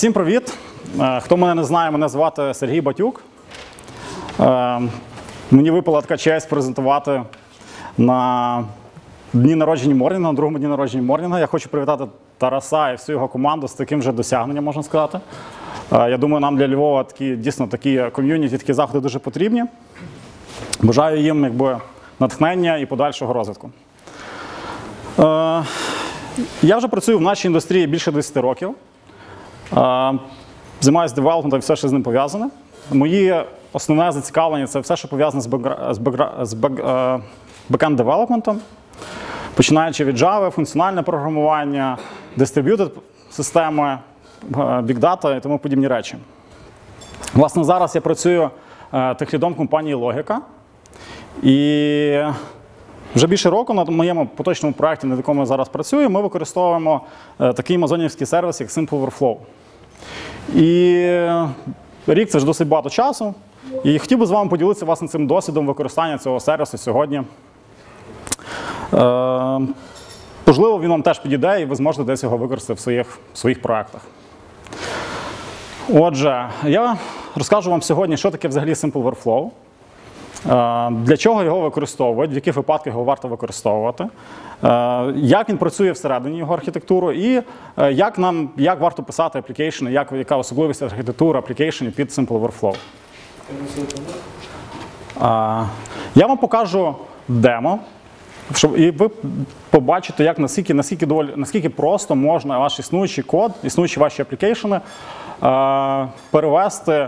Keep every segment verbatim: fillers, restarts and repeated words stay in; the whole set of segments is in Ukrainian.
Всім привіт! Хто мене не знає, мене звати Сергій Батюк. Мені випала така честь презентувати на дні народження Морнінга, на другому дні народження Морнінга. Я хочу привітати Тараса і всю його команду з таким же досягненням, можна сказати. Я думаю, нам для Львова такі, дійсно такі ком'юніті, такі заходи дуже потрібні. Бажаю їм якби, натхнення і подальшого розвитку. Я вже працюю в нашій індустрії більше десяти років. Займаюся девелопментом і все, що з ним пов'язане. Моє основне зацікавлення – це все, що пов'язане з бекенд-девелопментом, починаючи від Java, функціональне програмування, distributed системи, Big Data і тому подібні речі. Власне, зараз я працюю техлідом компанії Логіка. І вже більше року на моєму поточному проєкті, над якому я зараз працюю, ми використовуємо такий амазонівський сервіс, як SimpleOverflow. І рік – це ж досить багато часу. І хотів би з вами поділитися власне цим досвідом використання цього сервісу сьогодні. Можливо, він вам теж підійде, і ви зможете десь його використати в своїх, в своїх проєктах. Отже, я розкажу вам сьогодні, що таке взагалі SimpleOverflow. Для чого його використовують, в яких випадках його варто використовувати, як він працює всередині його архітектуру і як, нам, як варто писати аплікейшени, як, яка особливість архітектури аплікейшенів під SimpleOverflow. Я вам покажу демо, щоб, і ви побачите, як, наскільки, наскільки, доволі, наскільки просто можна ваш існуючий код, існуючі ваші аплікейшени перевести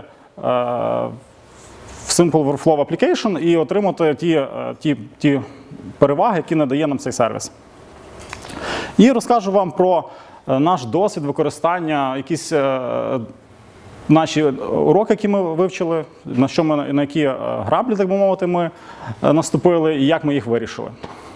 в SimpleOverflow Application і отримати ті, ті, ті переваги, які надає нам цей сервіс. І розкажу вам про наш досвід використання, якісь наші уроки, які ми вивчили, на, що ми, на які граблі, так би мовити, ми наступили і як ми їх вирішили.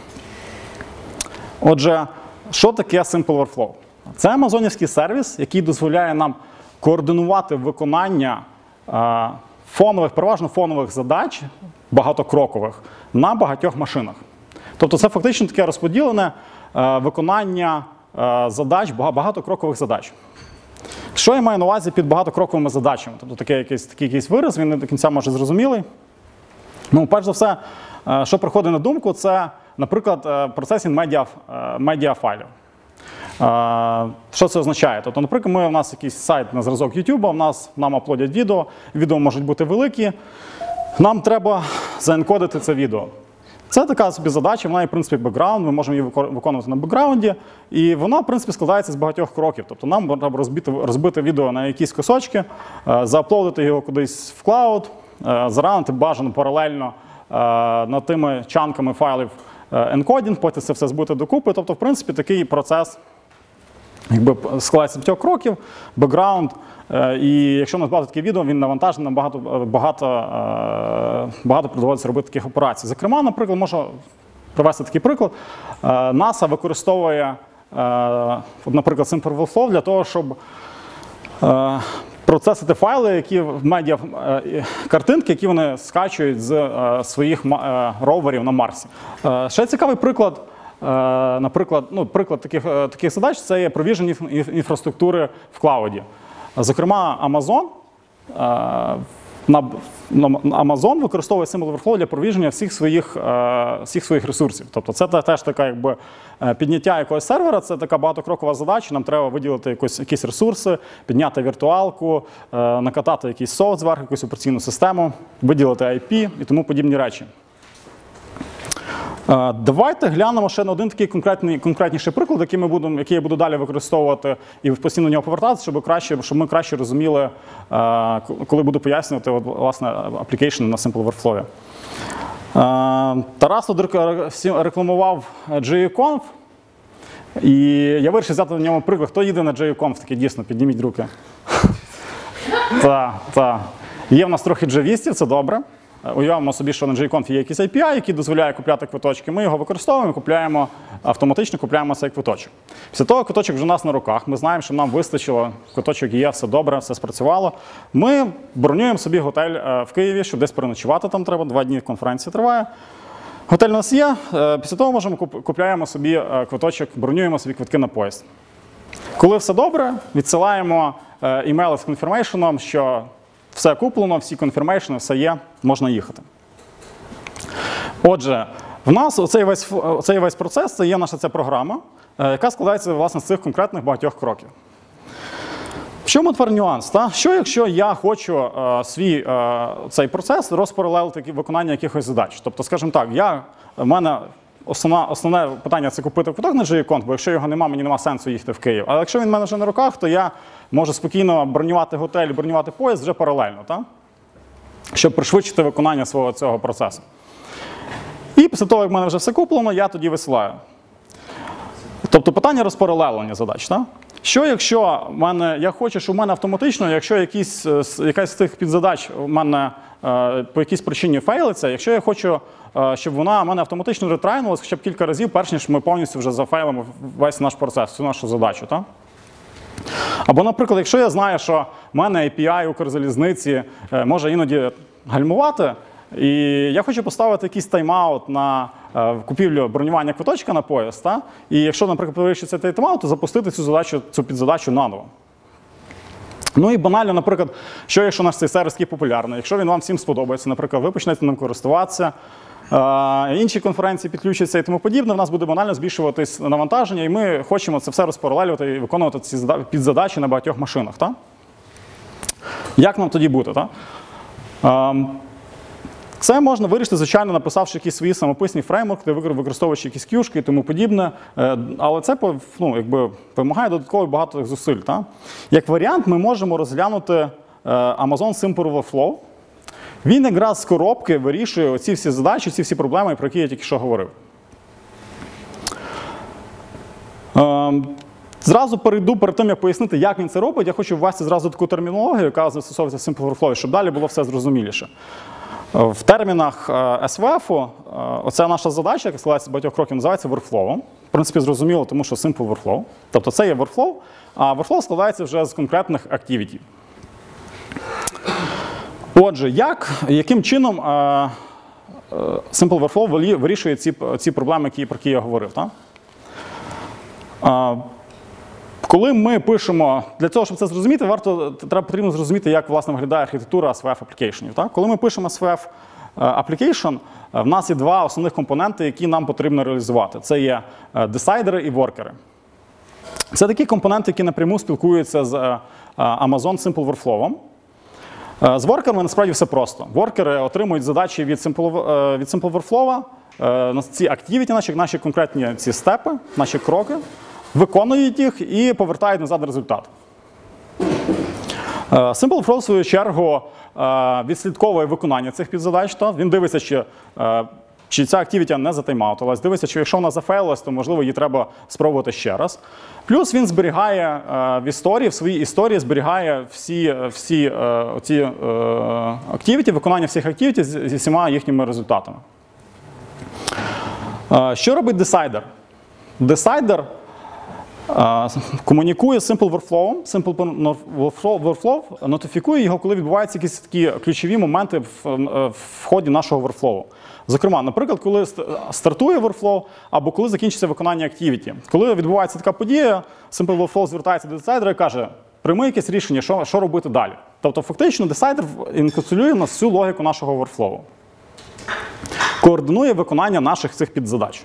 Отже, що таке SimpleOverflow? Це амазонівський сервіс, який дозволяє нам координувати виконання фонових, переважно фонових задач, багатокрокових, на багатьох машинах. Тобто це фактично таке розподілене е, виконання е, задач, багатокрокових задач. Що я маю на увазі під багатокроковими задачами? Тобто такий якийсь, такий якийсь вираз, він не до кінця може зрозумілий. Ну, перш за все, е, що приходить на думку, це, наприклад, е, процесінг медіа, е, медіафайлів. Що це означає? Тобто, наприклад, ми, у нас якийсь сайт на зразок YouTube, у нас, нам аплодять відео, відео можуть бути великі, нам треба заенкодити це відео. Це така собі задача, вона є, в принципі, бекграунд, ми можемо її виконувати на бекграунді, і вона, в принципі, складається з багатьох кроків. Тобто нам треба розбити, розбити відео на якісь кусочки, зааплодити його кудись в клауд, заранити бажано паралельно над тими чанками файлів енкодінг, потім це все збити докупи. Тобто, в принципі, такий процес якби складається з п'ятьох кроків, бекграунд, і якщо у нас багато таких відео, він навантажений на багато, багато, багато доводиться робити таких операцій. Зокрема, наприклад, можу привести такий приклад. НАСА використовує, наприклад, SimpleOverflow для того, щоб процесити файли, які в медіа, картинки, які вони скачують з своїх роверів на Марсі. Ще цікавий приклад. Наприклад, ну, приклад таких, таких задач – це є провіження інфраструктури в клауді. Зокрема, Amazon, Amazon використовує SimpleOverflow для провіження всіх своїх, всіх своїх ресурсів. Тобто це теж така, якби, підняття якогось сервера, це така багатокрокова задача, нам треба виділити якось, якісь ресурси, підняти віртуалку, накатати якийсь софт зверху, якусь операційну систему, виділити ай пі і тому подібні речі. Давайте глянемо ще на один такий конкретний, конкретніший приклад, який, ми будемо, який я буду далі використовувати і постійно до нього повертатися, щоб, краще, щоб ми краще розуміли, коли буду пояснювати от, власне, аплікейшени на SimpleOverflow. Тарас тут рекламував джей ю конф, і я вирішив взяти на ньому приклад. Хто їде на джей ю конф, таки дійсно, підніміть руки. Так, так. Є в нас трохи джавістів, це добре. Уявимо собі, що на джей ю конф є якийсь ей пі ай, який дозволяє купляти квиточки. Ми його використовуємо, купляємо, автоматично купляємо цей квиточок. Після того квиточок вже у нас на руках, ми знаємо, що нам вистачило, квиточок є, все добре, все спрацювало. Ми бронюємо собі готель в Києві, щоб десь переночувати там треба, два дні конференція триває. Готель у нас є, після того можемо купляємо собі квиточок, бронюємо собі квитки на поїзд. Коли все добре, відсилаємо імейли з конфірмейшеном, що все куплено, всі конфірмейшени, все є, можна їхати. Отже, в нас оцей весь, оцей весь процес – це є наша ця програма, яка складається, власне, з цих конкретних багатьох кроків. В чому тепер нюанс? Та? Що якщо я хочу е, свій е, цей процес розпаралелити виконання якихось задач? Тобто, скажімо так, я, в мене основна, основне питання – це купити квиток на джей конт, бо якщо його немає, мені немає сенсу їхати в Київ. Але якщо він в мене вже на руках, то я можу спокійно бронювати готель, бронювати поїзд вже паралельно, та? Щоб пришвидшити виконання свого цього процесу. І після того, як в мене вже все куплено, я тоді висилаю. Тобто питання розпаралелення задач. Так? Що якщо в мене, я хочу, щоб в мене автоматично, якщо якісь, якась з тих підзадач у мене е, по якійсь причині фейлиться, якщо я хочу, е, щоб вона в мене автоматично ретрайнулася хоча б кілька разів, перш ніж ми повністю вже зафейлимо весь наш процес, всю нашу задачу. Так? Або, наприклад, якщо я знаю, що в мене ей пі ай Укрзалізниці е, може іноді гальмувати, і я хочу поставити якийсь тайм-аут на е, купівлю бронювання квиточка на поїзд, та? І якщо, наприклад, вирішиться цей тайм-аут, то запустити цю задачу, цю підзадачу наново. Ну і банально, наприклад, що якщо наш цей сервіс такий популярний, якщо він вам всім сподобається, наприклад, ви почнете ним користуватися, е, інші конференції підключаться і тому подібне, в нас буде банально збільшуватись навантаження, і ми хочемо це все розпаралелювати і виконувати ці підзадачі на багатьох машинах. Та? Як нам тоді бути? Та? Е, Це можна вирішити, звичайно, написавши якісь свої самописні фреймворки, використовуючи якісь кюшки і тому подібне. Але це ну, якби, вимагає додатково багато зусиль. Та? Як варіант, ми можемо розглянути Amazon Simple Overflow. Він якраз з коробки вирішує оці всі задачі, ці всі проблеми, про які я тільки що говорив. Зразу перейду, перед тим, як пояснити, як він це робить, я хочу ввести зразу таку термінологію, яка застосовується в Simple Overflow, щоб далі було все зрозуміліше. В термінах ес ве еф оця наша задача, яка складається з багатьох кроків, називається workflow. В принципі, зрозуміло, тому що simple workflow. Тобто це є workflow, а workflow складається вже з конкретних activity. Отже, як, яким чином simple workflow вирішує ці, ці проблеми, які, про які я говорив? Так? Коли ми пишемо, для того, щоб це зрозуміти, варто, треба потрібно зрозуміти, як, власне, виглядає архітектура ес ве еф аплікейшенів. Коли ми пишемо ес ве еф application, в нас є два основних компоненти, які нам потрібно реалізувати. Це є десайдери і воркери. Це такі компоненти, які напряму спілкуються з Amazon Simple Overflow. З воркерами насправді все просто. Воркери отримують задачі від Simple, від Simple Overflow, ці activity, наші, наші конкретні ці степи, наші кроки, виконують їх і повертають назад результат. Simple Overflow, в свою чергу, відслідковує виконання цих підзадач. Він дивиться, чи, чи ця activity не затаймаутилась, дивиться, чи якщо вона зафейлилась, то, можливо, її треба спробувати ще раз. Плюс він зберігає в історії, в своїй історії зберігає всі, всі ці activity, виконання всіх activity зі всіма їхніми результатами. Що робить десайдер? Десайдер комунікує з Simple Overflow. Simple Overflow нотифікує його, коли відбуваються якісь такі ключові моменти в, в ході нашого Overflow. Зокрема, наприклад, коли стартує Overflow, або коли закінчиться виконання activity. Коли відбувається така подія, Simple Overflow звертається до десайдера і каже, прийми якесь рішення, що, що робити далі. Тобто, фактично, десайдер інкапсулює на всю логіку нашого Overflow. Координує виконання наших цих підзадач.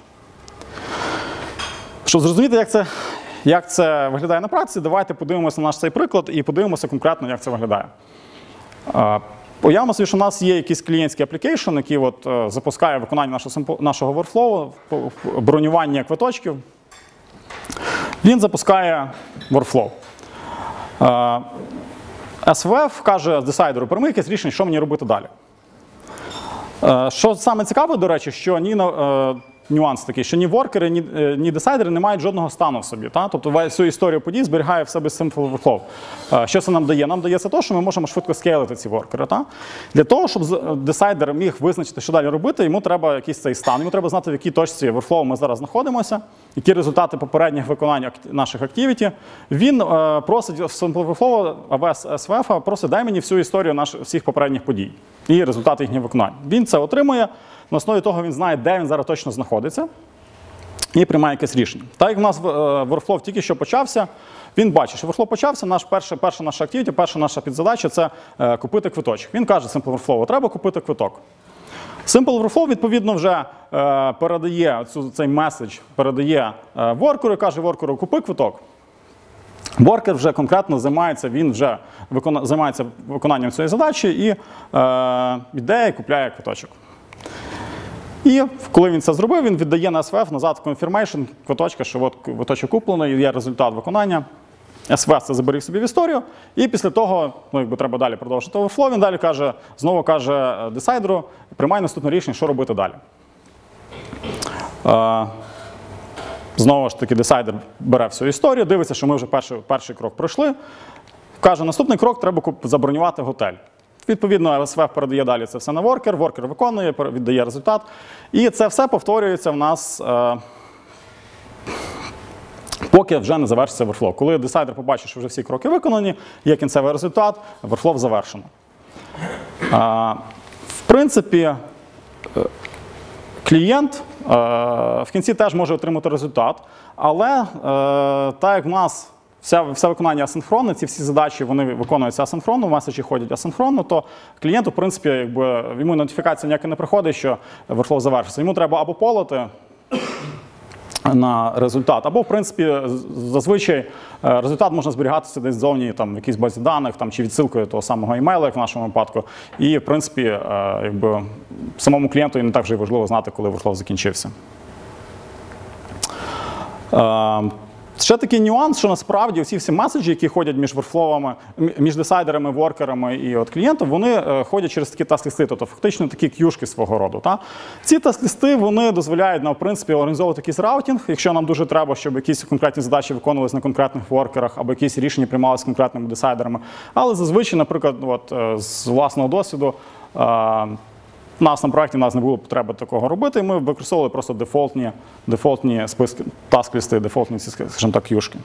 Щоб зрозуміти, як це, як це виглядає на практиці, давайте подивимося на наш цей приклад і подивимося конкретно, як це виглядає. Уявимо собі, що у нас є якийсь клієнтський аплікейшн, який от, е, запускає виконання нашого, нашого workflow, бронювання квиточків. Він запускає workflow. Е, ес ве еф каже десайдеру, прийми якесь рішення, що мені робити далі. Е, що саме цікаве, до речі, що ні на... Е, нюанс такий, що ні воркери, ні, ні десайдери не мають жодного стану в собі. Та? Тобто всю історію подій зберігає в себе Simple Overflow. Що це нам дає? Нам дає це те, що ми можемо швидко скейлити ці воркери. Та? Для того, щоб десайдер міг визначити, що далі робити, йому треба якийсь цей стан. Йому треба знати, в якій точці Overflow ми зараз знаходимося, які результати попередніх виконань наших activity. Він е, просить в Simple Overflow, ес ве еф, просить, дай мені всю історію наших, всіх попередніх подій і результати їхніх виконань. Він це отримує. На основі того він знає, де він зараз точно знаходиться. і приймає якесь рішення. Так як в нас workflow тільки що почався, він бачить, що workflow почався, наш перша, перша наша активіті, перша наша підзадача – це е, купити квиточок. Він каже Simple Workflow, треба купити квиток. Simple Workflow, відповідно, вже е, передає цю, цей меседж, передає е, воркеру і каже воркеру, купи квиток. Воркер вже конкретно займається, він вже викона, займається виконанням цієї задачі і е, йде і купляє квиточок. І коли він це зробив, він віддає на ес ве еф назад confirmation квиточка, що от квиточок куплений, є результат виконання. ес ве еф це заберіг собі в історію, і після того, ну, якби треба далі продовжити overflow, він далі каже, знову каже десайдеру, приймай наступне рішення, що робити далі. Е, знову ж таки, десайдер бере всю історію, дивиться, що ми вже перший, перший крок пройшли, каже, наступний крок треба забронювати готель. Відповідно, ес ве еф передає далі це все на воркер, воркер виконує, віддає результат. І це все повторюється в нас, е, поки вже не завершиться workflow. Коли десайдер побачить, що вже всі кроки виконані, є кінцевий результат, workflow завершено. Е, в принципі, клієнт е, в кінці теж може отримати результат, але е, так як в нас Вся, все виконання асинхронне, ці всі задачі вони виконуються асинхронно, меседжі ходять асинхронно, то клієнту, в принципі, якби, йому нотифікація ніяка не приходить, що workflow завершився. Йому треба або полити на результат, або, в принципі, зазвичай результат можна зберігатися десь ззовні, там, в якійсь базі даних, там, чи відсилкою того самого імейла, як в нашому випадку. І, в принципі, якби, самому клієнту не так вже важливо знати, коли workflow закінчився. Ще такий нюанс, що насправді всі всі меседжі, які ходять між воркфловами, між десайдерами, воркерами і от клієнтом, вони ходять через такі таск-листи, тобто фактично такі к'юшки свого роду. Та? Ці таск-листи, вони дозволяють нам, в принципі, організовувати якийсь раутінг, якщо нам дуже треба, щоб якісь конкретні задачі виконувалися на конкретних воркерах, або якісь рішення приймалися конкретними десайдерами. Але зазвичай, наприклад, от, з власного досвіду, у нас на проєкті в нас не було потреби такого робити, і ми використовували просто дефолтні, дефолтні списки, таск-листи, дефолтні, скажімо так, к'юшки.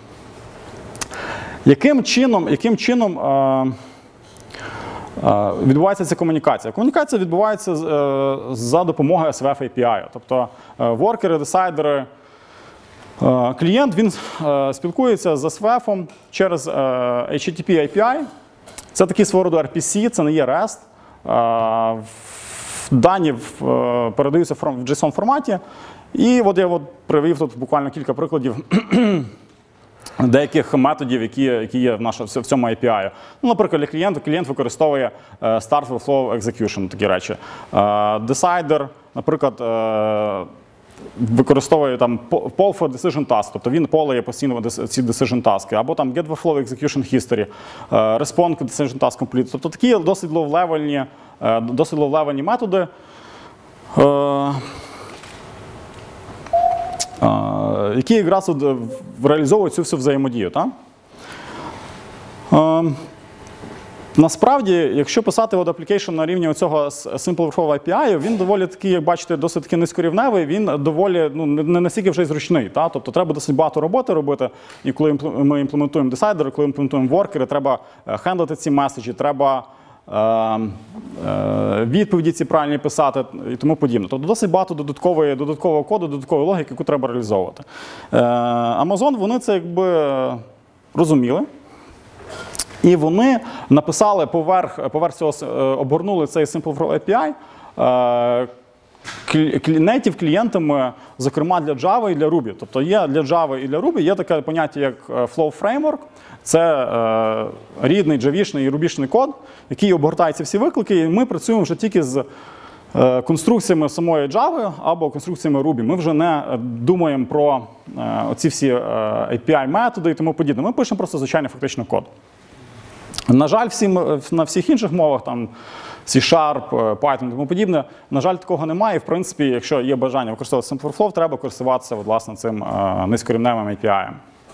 Яким чином, яким чином е, е, відбувається ця комунікація? Комунікація відбувається е, за допомогою ес ве еф ей пі ай. Тобто е, воркери, десайдери, е, клієнт, він е, спілкується з ес ве ефом через е, ейч ті ті пі ей пі ай. Це такий свого роду ар пі сі, це не є рест. Е, Дані передаються в джейсон форматі, і от я от привів тут буквально кілька прикладів деяких методів, які, які є в, нашому, в цьому ей пі ай. Ну, наприклад, для клієнта клієнт використовує Start Workflow Execution, такі речі. Decider, наприклад, використовує там poll for decision task, тобто він полає постійно ці decision task, або там get workflow execution history, respond to decision task complete. Тобто такі досить low-levelні, досить low-levelні методи, які якраз реалізовують цю всю взаємодію. Так? Насправді, якщо писати от application на рівні цього Simple Workflow ей пі ай, він доволі такий, як бачите, досить таки низькорівневий, він доволі, ну, не настільки вже й зручний. Та? Тобто треба досить багато роботи робити, і коли ми імплементуємо десайдери, коли імплементуємо воркери, треба хендлити ці меседжі, треба е, е, відповіді ці правильні писати і тому подібне. Тобто досить багато додаткової, додаткового коду, додаткової логіки, яку треба реалізовувати. Е, Amazon, вони це якби розуміли. І вони написали поверх, поверх цього, обгорнули цей Simple Workflow ей пі ай native клієнтами, зокрема для Java і для Ruby. Тобто є для Java і для Ruby є таке поняття, як Flow Framework. Це е, рідний джавішний і рубішний код, який обгортає ці всі виклики, і ми працюємо вже тільки з е, конструкціями самої Java або конструкціями Ruby. Ми вже не думаємо про е, оці всі е, ей пі ай-методи і тому подібне. Ми пишемо просто звичайний фактично код. На жаль, всі, на всіх інших мовах, там C-Sharp, Python і тому подібне, на жаль, такого немає. І, в принципі, якщо є бажання використовувати Simple Workflow, треба користуватися, от, власне, цим е, низькорівневим ей пі ай.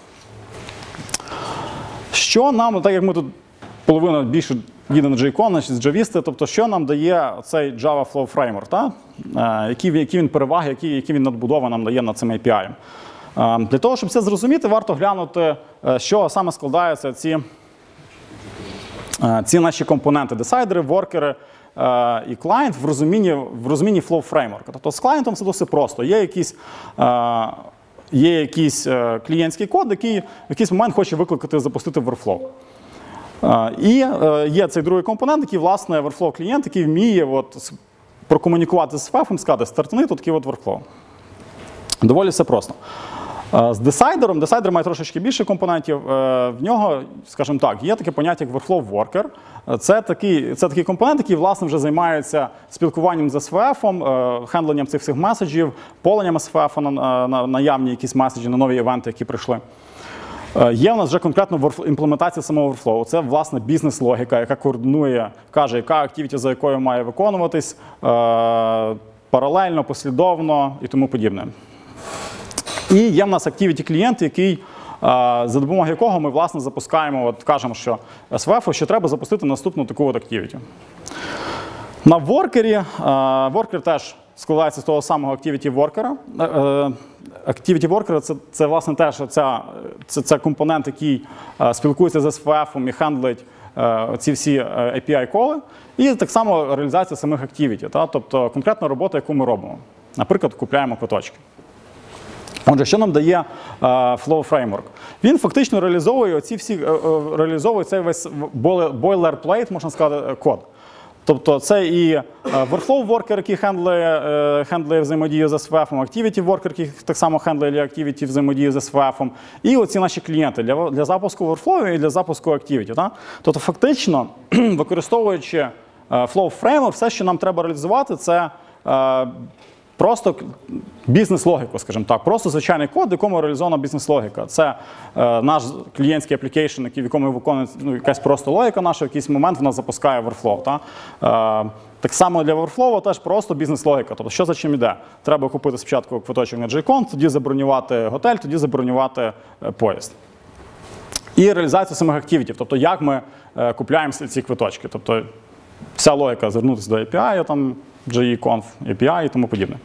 Що нам, так як ми тут половину більше їдемо на JCon, з джавісти, тобто що нам дає цей Java Flow Framework, та? Е, які, які він переваги, які, які він надбудови нам дає над цим ей пі ай. Е, для того, щоб це зрозуміти, варто глянути, що саме складаються ці Ці наші компоненти, десайдери, воркери е, і клієнт в розумінні, в розумінні Flow Framework. Тобто з клієнтом це досить просто. Є якийсь е, є якийсь е, клієнтський код, який в якийсь момент хоче викликати, запустити в Webflow. Е, і е, є цей другий компонент, який, власне, Webflow клієнт, який вміє от, прокомунікувати з Фефом, сказати, стартани, тут такий от Webflow. Доволі все просто. З десайдером, десайдер має трошечки більше компонентів, в нього, скажімо так, є таке поняття, як Workflow Worker. Це такий, це такий компонент, який, власне, вже займається спілкуванням з ес ве ефом, хендленням цих всіх меседжів, поленням ес ве ефа на, на наявні якісь меседжі, на нові івенти, які прийшли. Є у нас вже конкретно імплементація самого Workflow. Це, власне, бізнес-логіка, яка координує, каже, яка активіті, за якою має виконуватись, паралельно, послідовно і тому подібне. І є в нас Activity клієнт, який, за допомогою якого ми, власне, запускаємо, от кажемо, що ес ве ефу ще треба запустити наступну таку от Activity. На воркері, воркер теж складається з того самого Activity воркера. Activity Worker це, це, власне, теж ця, це, це компонент, який спілкується з ес ве ефом і хендлить ці всі ей пі ай-коли. І так само реалізація самих Activity, та? Тобто конкретна робота, яку ми робимо. Наприклад, купляємо квиточки. Отже, що нам дає uh, Flow Framework? Він фактично реалізовує оці всі, uh, реалізовує цей весь boilerplate, можна сказати, код. Тобто це і uh, Workflow Worker, який хендлує, uh, хендлує взаємодію з ес ве ефом, Activity Worker, який так само хендлує Activity взаємодію з ес ве ефом, і оці наші клієнти для, для запуску Workflow і для запуску Activity. Так? Тобто фактично, використовуючи uh, Flow Framework, все, що нам треба реалізувати, це uh, просто бізнес-логіку, скажімо так, просто звичайний код, в якому реалізована бізнес-логіка. Це е, наш клієнтський аплікейшн, в якому виконує ну, якась просто логіка наша, в якийсь момент вона запускає Workflow. Та? Е, так само для Workflow теж просто бізнес-логіка. Тобто, що за чим іде? Треба купити спочатку квиточок на JConf, тоді забронювати готель, тоді забронювати е, поїзд. І реалізація самих активітів, тобто як ми е, купляємо ці квиточки. Тобто, вся логіка звернутися до ей пі ай, там, JConf, ей пі ай і тому подібне.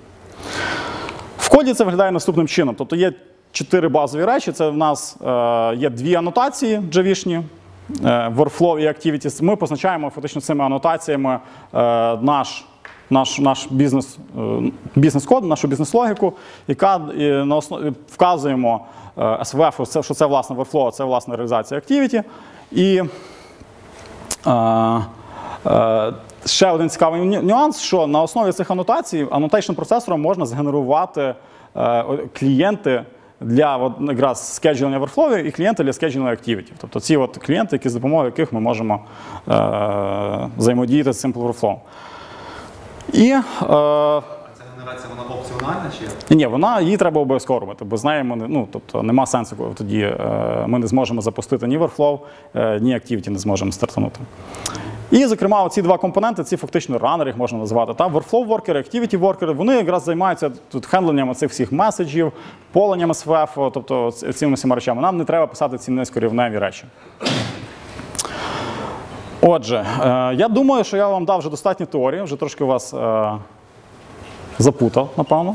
В коді це виглядає наступним чином. Тобто є чотири базові речі. Це в нас е, є дві анотації джавішні, е, Workflow і Activities. Ми позначаємо фактично цими анотаціями е, наш, наш, наш бізнес, е, бізнес-код, нашу бізнес-логіку, яка е, на основі вказуємо е, ес ве ефу, що це, власне, Workflow, це, власне, реалізація Activity. І е, е, ще один цікавий нюанс, що на основі цих анотацій annotation процесором можна згенерувати е, клієнти для от, якраз скеджування Workflow і клієнти для скеджування Activity. Тобто ці от клієнти, які, з допомогою яких ми можемо е, взаємодіяти з Simple Workflow. І, е, Ця генерація, вона опціональна чи? Ні, вона, її треба обов'язково робити, бо з нею ми, ну, тобто, нема сенсу, коли тоді е, ми не зможемо запустити ні Workflow, е, ні Activity не зможемо стартанути. І, зокрема, ці два компоненти, ці фактично ранери, їх можна назвати. Та? Workflow Worker, Activity Worker, вони якраз займаються тут хендленням цих всіх меседжів, поленням ес ве еф, тобто цими всіма речами. Нам не треба писати ці низькорівневі речі. Отже, е, я думаю, що я вам дав вже достатньо теорії, вже трошки вас е, запутав, напевно.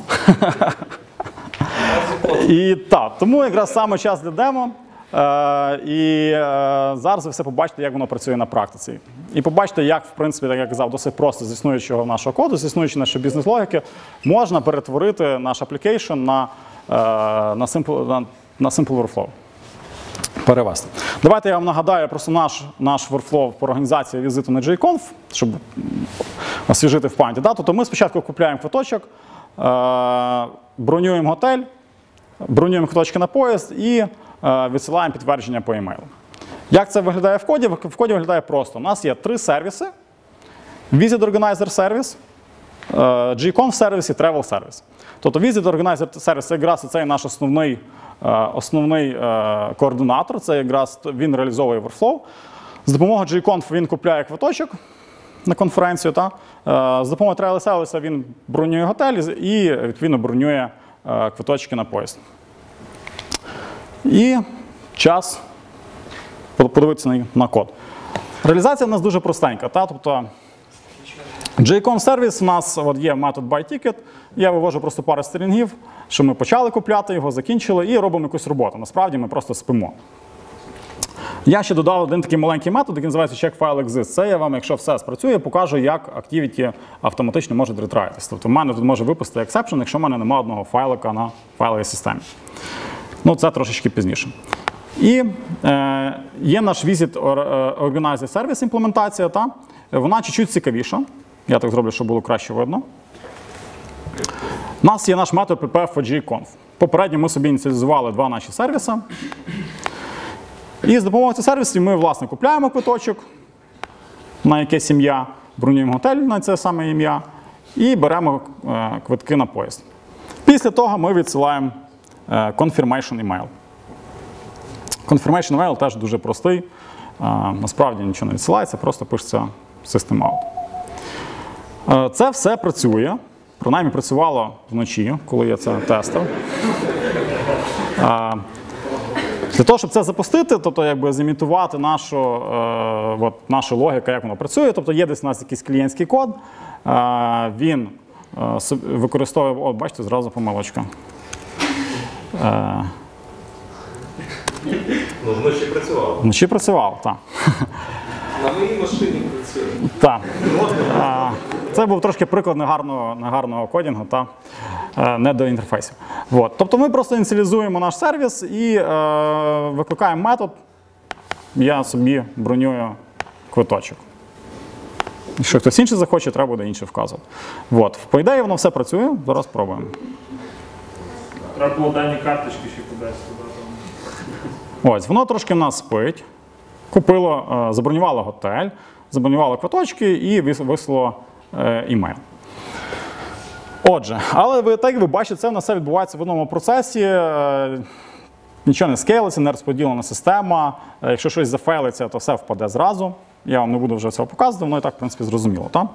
І так, тому якраз саме час для демо. Е, і е, зараз ви все побачите, як воно працює на практиці. І побачите, як, в принципі, так як я казав, досить просто з існуючого нашого коду, з існуючої нашої бізнес-логіки, можна перетворити наш аплікейшн на, е, на, simple, на, на Simple Workflow. Перевести. Давайте я вам нагадаю просто наш, наш workflow по організації візиту на JConf, щоб освіжити в пам'яті. Да? Тобто ми спочатку купляємо квиточок, е, бронюємо готель, бронюємо квиточки на поїзд і е, відсилаємо підтвердження по емейлу. Як це виглядає в коді? В коді виглядає просто. У нас є три сервіси. Visit Organizer сервіс, е, JConf сервіс і Travel сервіс. Тобто Visit Organizer сервіс – це якраз цей наш основний Основний е, координатор, це якраз він реалізовує Workflow. З допомогою JConf він купляє квиточок на конференцію. Та? Е, з допомогою Travel сервіса він бронює готель і, відповідно, бронює е, квиточки на поїзд. І час подивитися на, на код. Реалізація в нас дуже простенька. Та? Тобто, JConf сервіс у нас от є метод BuyTicket, я вивожу просто пару сторінків, що ми почали купляти його, закінчили і робимо якусь роботу. Насправді ми просто спимо. Я ще додав один такий маленький метод, який називається checkFileExist. Це я вам, якщо все спрацює, покажу, як Activity автоматично може ретрайтись. Тобто в мене тут може випустити exception, якщо в мене немає одного файлика на файловій системі. Ну, це трошечки пізніше. І е, є наш Visit Organizer Service імплементація. Та? Вона чуть-чуть цікавіша. Я так зроблю, щоб було краще видно. У нас є наш метод пі пі еф джі конф. Попередньо ми собі ініціалізували два наші сервіси. І з допомогою цих сервісів ми, власне, купляємо квиточок на якесь ім'я, бронюємо готель на це саме ім'я і беремо е, квитки на поїзд. Після того ми відсилаємо е, confirmation email. Confirmation email теж дуже простий. Е, насправді нічого не відсилається, просто пишеться system out. Е, це все працює. Принаймні працювало вночі, коли я це тестив. Е, Для того, щоб це запустити, тобто якби зімітувати нашу, е, от, нашу логіку, як воно працює, тобто є десь у нас якийсь клієнтський код, е, він е, використовує, от бачите, зразу помилочка. Е, Ну, вночі працював. вночі працював, так. На моїй машині працює. Так. Е, це був трошки приклад негарного, негарного кодінгу, та, е, не до інтерфейсів. От. Тобто ми просто ініціалізуємо наш сервіс і е, викликаємо метод, я собі бронюю квиточок. Якщо хтось інший захоче, треба буде інше вказувати. От. По ідеї воно все працює, зараз спробуємо. Треба було дані карточки ще кудись туди. Ось, воно трошки в нас спить, купило, е, забронювало готель, забронювало квиточки і вислало е, імейл. Отже, але ви, так як ви бачите, це в нас все відбувається в одному процесі, е, нічого не скейлиться, не розподілена система, е, якщо щось зафейлиться, то все впаде зразу. Я вам не буду вже цього показувати, воно і так, в принципі, зрозуміло. Так?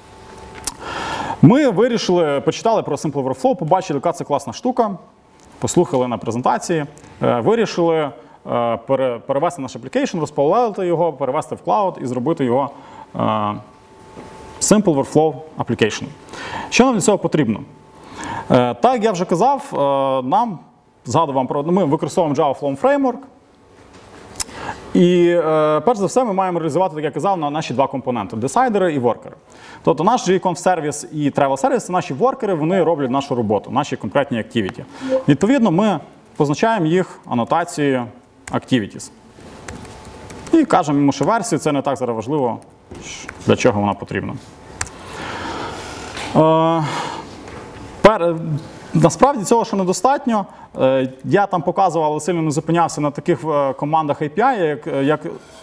Ми вирішили, почитали про Simple Overflow, побачили, яка це класна штука, послухали на презентації, е, вирішили е, пере, перевести наш application, розпалити його, перевести в клауд і зробити його е, Simple Overflow Application. Що нам для цього потрібно? Е, так, як я вже казав, е, нам, згадую вам про, ми використовуємо Java Flow Framework. І е, перш за все ми маємо реалізувати, як я казав, на наші два компоненти – десайдери і воркери. Тобто наш джей конф сервіс і Travel сервіс – це наші воркери, вони роблять нашу роботу, наші конкретні activity. Відповідно, ми позначаємо їх анотацією activities. І кажемо йому, що версію, це не так зараз важливо, для чого вона потрібна. Е, пер, насправді цього ще недостатньо. Е, я там показував, але сильно не зупинявся на таких е, командах ей пі ай, як, як,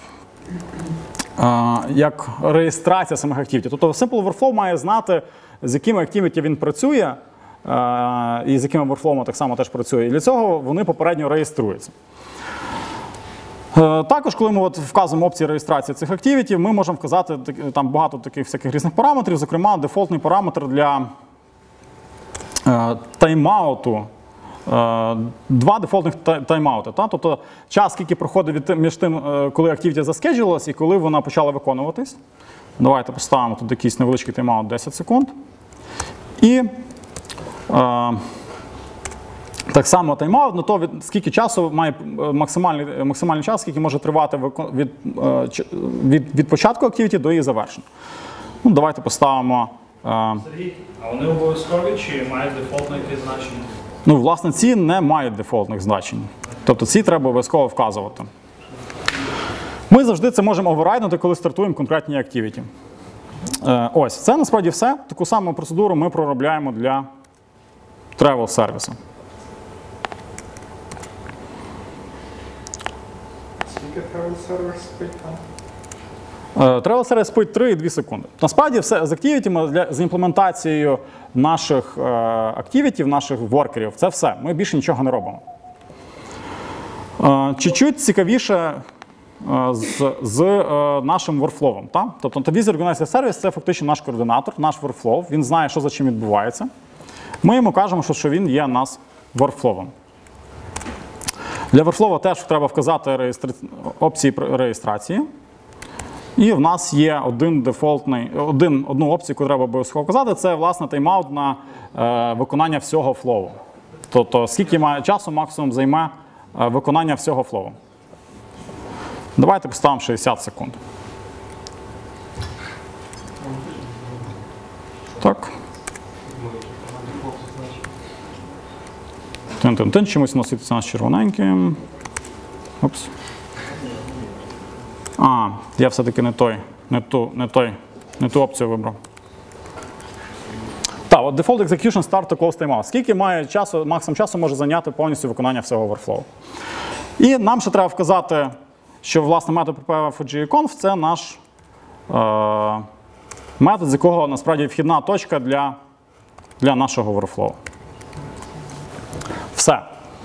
е, як реєстрація самих activity. Тобто Simple Overflow має знати, з якими activity він працює, е, і з якими Overflow так само теж працює. І для цього вони попередньо реєструються. Також, коли ми от вказуємо опції реєстрації цих активітів, ми можемо вказати там багато таких всяких різних параметрів, зокрема, дефолтний параметр для е, тайм-ауту, е, два дефолтних тайм-аути. Та? Тобто час, скільки проходить від, між тим, е, коли активітя заскеджувалась і коли вона почала виконуватись. Давайте поставимо тут якийсь невеличкий тайм-аут десять секунд. І е, так само тайм-аут, на то, від, скільки часу має максимальний, максимальний час, скільки може тривати від, від, від початку активіті до її завершення. Ну, давайте поставимо. Сергій, а вони обов'язкові чи мають дефолтне якесь значення? Ну, власне, ці не мають дефолтних значень. Тобто ці треба обов'язково вказувати. Ми завжди це можемо оверрайднути, коли стартуємо конкретні активіті. Ось, це насправді все. Таку саму процедуру ми проробляємо для Travel сервісу. Скільки Travel сервер спить там? Travel сервіс спить три і дві секунди. Насправді, все з активітами, для, з імплементацією наших е, активітів, наших воркерів, це все. Ми більше нічого не робимо. Е, чуть-чуть цікавіше е, з, з е, нашим ворфловом. Та? Тобто Visit Organizer сервіс – це фактично наш координатор, наш ворфлоу. Він знає, що за чим відбувається. Ми йому кажемо, що, що він є у нас ворфловом. Для Overflow теж треба вказати реєстра... опції реєстрації. І в нас є один дефолтний, один, одну опцію, яку треба обов'язково вказати, це, власне, тайм-аут на е, виконання всього флоу. Тобто, скільки має часу максимум займе е, виконання всього флоу. Давайте поставимо шістдесят секунд. Так. Тин-тин-тин, чомусь воно світиться у нас червоненьким. Опс. А, я все-таки не той, не ту, не той, не ту опцію вибрав. Так, от Default Execution Start to Close Timeout. Скільки має часу, максимум часу може зайняти повністю виконання всього оверфлоу. І нам ще треба вказати, що, власне, метод prepare4jconf – це наш е, метод, з якого, насправді, вхідна точка для, для нашого оверфлоу. Все.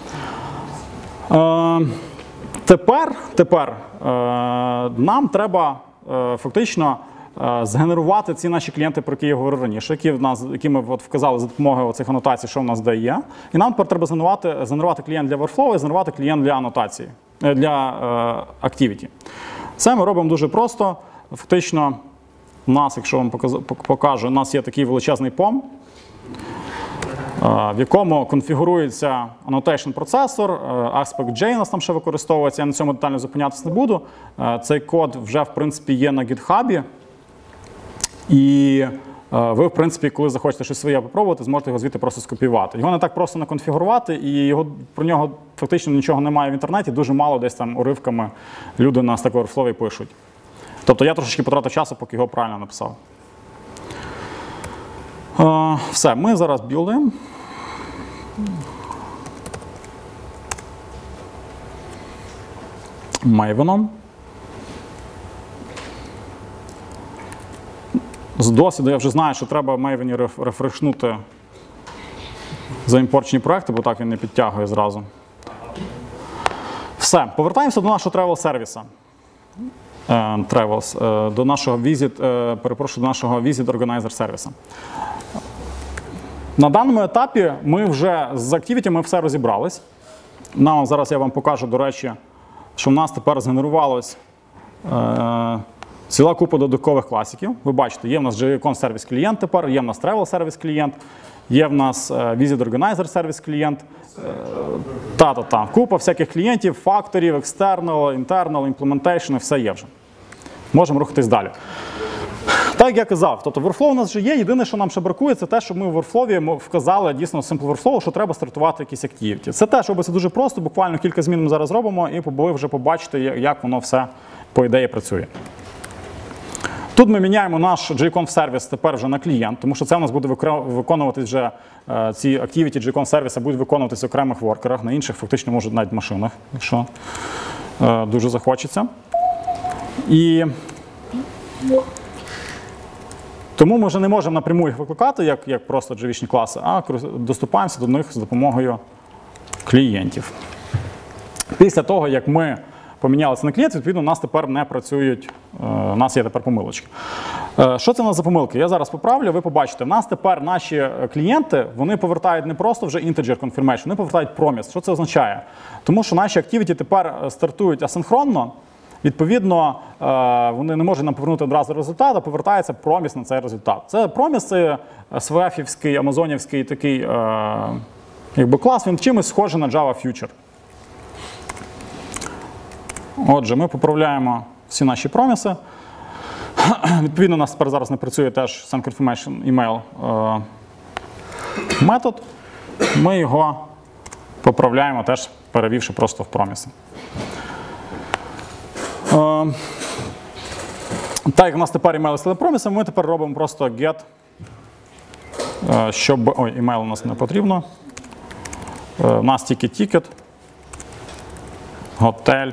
Е, тепер тепер е, нам треба е, фактично е, згенерувати ці наші клієнти, про які я говорив раніше, які, в нас, які ми от вказали за допомогою цих анотацій, що в нас де є. І нам тепер треба згенерувати, згенерувати клієнт для Overflow і згенерувати клієнт для анотації, для е, Activity. Це ми робимо дуже просто. Фактично, у нас, якщо вам покажу, у нас є такий величезний пом, в якому конфігурується annotation процесор, Aspect-J у нас там ще використовується, я на цьому детально зупинятися не буду. Цей код вже, в принципі, є на GitHub. І ви, в принципі, коли захочете щось своє попробувати, зможете його звідти просто скопіювати. Його не так просто наконфігурувати, і його, про нього фактично нічого немає в інтернеті, дуже мало десь там уривками люди на Stack Overflow пишуть. Тобто я трошечки потратив часу, поки його правильно написав. Uh, все, ми зараз білдимо. Мейвеном. З досвіду я вже знаю, що треба в Мейвені рефрешнути заімпорчені проекти, бо так він не підтягує зразу. Все, повертаємося до нашого travel-сервіса. Uh, Travels, uh, до нашого Visit, uh, перепрошую, до нашого Visit Organizer сервіса. На даному етапі ми вже з Activity ми все розібрались. Нам зараз я вам покажу, до речі, що в нас тепер згенерувалось е, ціла купа додаткових класиків. Ви бачите, є в нас JCon сервіс клієнт тепер, є в нас Travel сервіс клієнт, є в нас е, Visit Organizer сервіс клієнт. Та-та-та. Купа всяких клієнтів, факторів, external, internal, implementation, і все є вже. Можемо рухатись далі. Так, як я казав, тобто Overflow у нас вже є, єдине, що нам ще бракує, це те, що ми в Overflow вказали дійсно Simple Overflow, що треба стартувати якісь Activity. Це теж робиться дуже просто, буквально кілька змін ми зараз робимо, і ви вже побачите, як воно все, по ідеї, працює. Тут ми міняємо наш JConf сервіс тепер вже на клієнт, тому що це у нас буде виконуватись вже, ці Activity JConf сервіса будуть виконуватись в окремих воркерах, на інших фактично можуть навіть машинах, якщо дуже захочеться. І тому ми вже не можемо напряму їх викликати, як, як просто джавічні класи, а доступаємося до них з допомогою клієнтів. Після того, як ми помінялися на клієнт, відповідно, у нас тепер не працюють, у нас є тепер помилочки. Що це у нас за помилки? Я зараз поправлю, ви побачите, у нас тепер наші клієнти, вони повертають не просто вже integer confirmation, вони повертають promise. Що це означає? Тому що наші Activity тепер стартують асинхронно, відповідно, вони не можуть нам повернути одразу результат, а повертається проміс на цей результат. Це проміс, це ес ве ефівський, амазонівський такий якби клас, він чимось схожий на Java Future. Отже, ми поправляємо всі наші проміси. Відповідно, у нас тепер зараз не працює теж SendConfirmation email метод. Ми його поправляємо теж, перевівши просто в проміси. Так, як у нас тепер email стали промісами, ми тепер робимо просто get, щоб... Ой, email у нас не потрібно. У нас тільки ticket, готель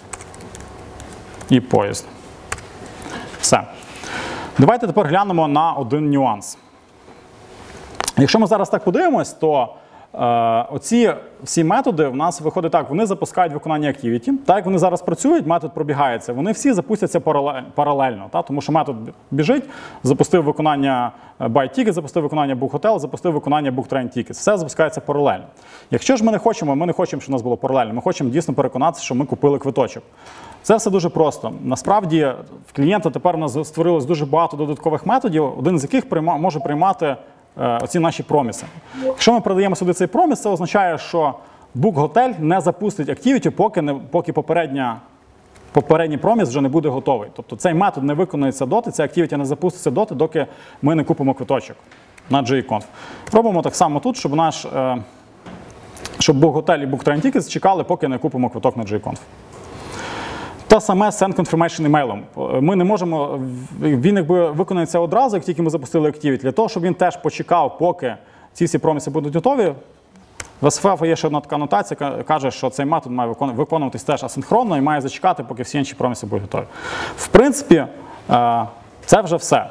і поїзд. Все. Давайте тепер глянемо на один нюанс. Якщо ми зараз так подивимось, то е, оці всі методи в нас виходить так, вони запускають виконання Activity. Так як вони зараз працюють, метод пробігається, вони всі запустяться паралельно. Так? Тому що метод біжить, запустив виконання buy ticket, запустив виконання book hotel, запустив виконання book train ticket. Все запускається паралельно. Якщо ж ми не хочемо, ми не хочемо, щоб у нас було паралельно, ми хочемо дійсно переконатися, що ми купили квиточок. Це все дуже просто. Насправді, в клієнта тепер у нас створилось дуже багато додаткових методів, один з яких прийма, може приймати е, оці наші проміси. Якщо ми передаємо сюди цей проміс, це означає, що Book Hotel не запустить Activity, поки, не, поки попередня, попередній проміс вже не буде готовий. Тобто цей метод не виконується доти, ця Activity не запуститься доти, доки ми не купимо квиточок на JConf. Робимо так само тут, щоб наш, е, щоб BookHotel і BookTrain Tickets чекали, поки не купимо квиток на JConf. Те саме з Send Confirmation email. Ми не можемо, він якби виконується одразу, як тільки ми запустили Activity. Для того, щоб він теж почекав, поки ці всі проміси будуть готові, в ес еф еф є ще одна така нотація, яка каже, що цей метод має виконуватись теж асинхронно і має зачекати, поки всі інші проміси будуть готові. В принципі, це вже все.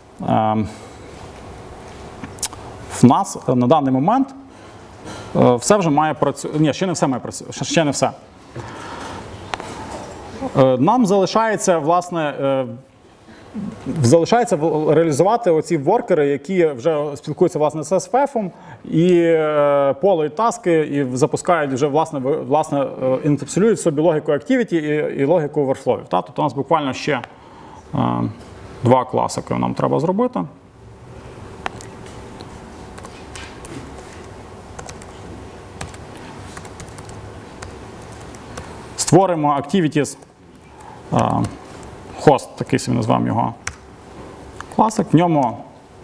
В нас на даний момент все вже має працювати. Ні, ще не все має працювати. Ще не все. Нам залишається, власне, залишається реалізувати оці воркери, які вже спілкуються, власне, з ес еф еф, і полують таски, і запускають вже, власне, власне інкапсулюють собі логіку Activity і, і логіку Overflow. Тобто у нас буквально ще е, два класики нам треба зробити. Створимо Activities host, такий собі назвемо його класик. В ньому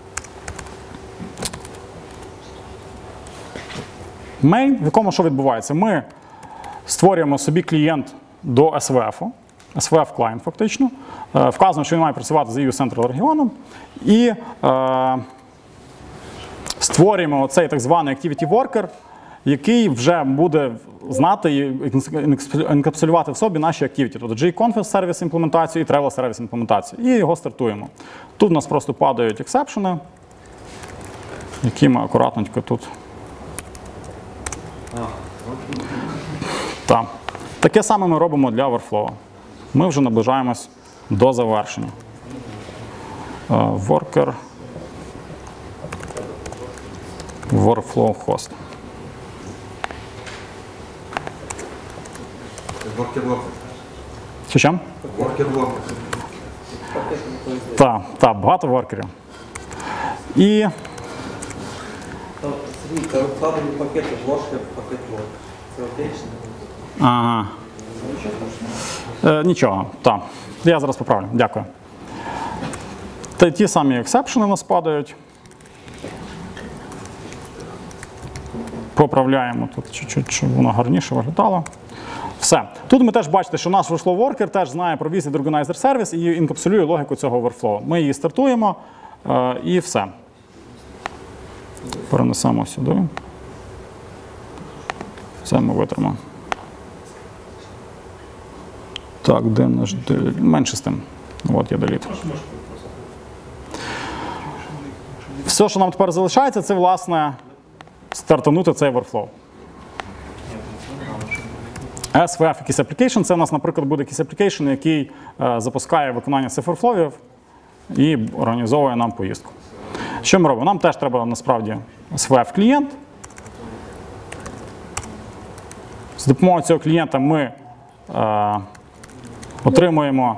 main, в якому що відбувається? Ми створюємо собі клієнт до ес еф еф, ес еф еф клієнт фактично, вказуємо, що він має працювати з і ю Central регіоном, і е, створюємо оцей так званий Activity Worker, який вже буде знати і енкапсулювати в собі наші activity, тобто JConf сервіс імплементацію і Travel сервіс імплементацію. І його стартуємо. Тут у нас просто падають ексепшени, які ми акуратненько тут. Так. Таке саме ми робимо для Overflow. Ми вже наближаємось до завершення. Worker Workflow Host. Воркер-блок. Що що? Воркер-блок. Так, так, багато воркерів. І Сергій, та вкладені пакети, вложки в пакет Word. Це аутентично? ага. Е, нічого, так. Я зараз поправлю. Дякую. Та ті самі ексепшени у нас падають. Поправляємо тут чуть-чуть, щоб воно гарніше виглядало. Все. Тут ми теж бачите, що наш Workflow Worker теж знає про Visit Organizer сервіс і інкапсулює логіку цього Overflow. Ми її стартуємо е, і все. Перенесемо сюди. Це ми витримаємо. Так, де наш деліт? Менше з тим. От є деліт. Все, що нам тепер залишається, це, власне, стартанути цей Overflow. ес еф еф якийсь application, це у нас, наприклад, буде якийсь application, який е, запускає виконання цих Overflow'ів і організовує нам поїздку. Що ми робимо? Нам теж треба, насправді, ес еф еф клієнт. З допомогою цього клієнта ми е, отримуємо,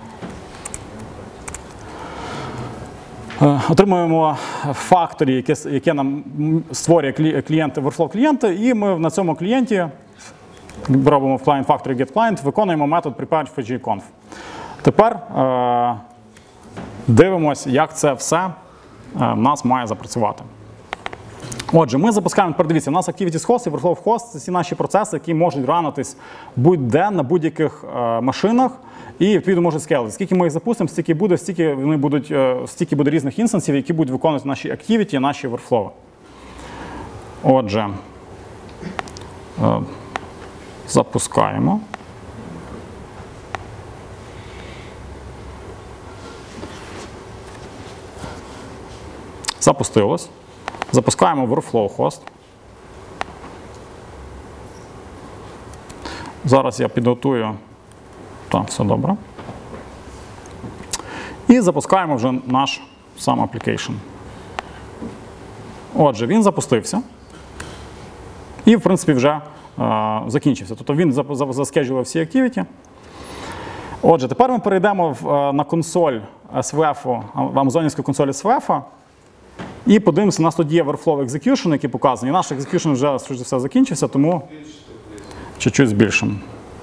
е, отримуємо факторі, яке, яке нам створює клієнт, Overflow клієнти, і ми на цьому клієнті робимо в Client Factory GetClient, виконуємо метод Prepared for JConf. Тепер е, дивимося, як це все е, в нас має запрацювати. Отже, ми запускаємо, тепер дивіться, у нас Activities Host і Overflow Host – це всі наші процеси, які можуть ранитись будь-де на будь-яких е, машинах і, відповідно, можуть скейлити. Скільки ми їх запустимо, стільки буде, стільки, вони будуть, е, стільки буде різних інстансів, які будуть виконувати наші Activity, наші Overflow. Отже, е, запускаємо. Запустилось. Запускаємо Overflow Host. Зараз я підготую. Так, все добре. І запускаємо вже наш сам application. Отже, він запустився. І, в принципі, вже е, закінчився. Тобто він заскеджував всі activity. Отже, тепер ми перейдемо в, е, на консоль ес еф еф, в амазонівську консоль ес еф еф, і подивимося, у нас тут є Overflow Execution, які показані. Наш execution вже все закінчився, тому чуть-чуть збільшимо.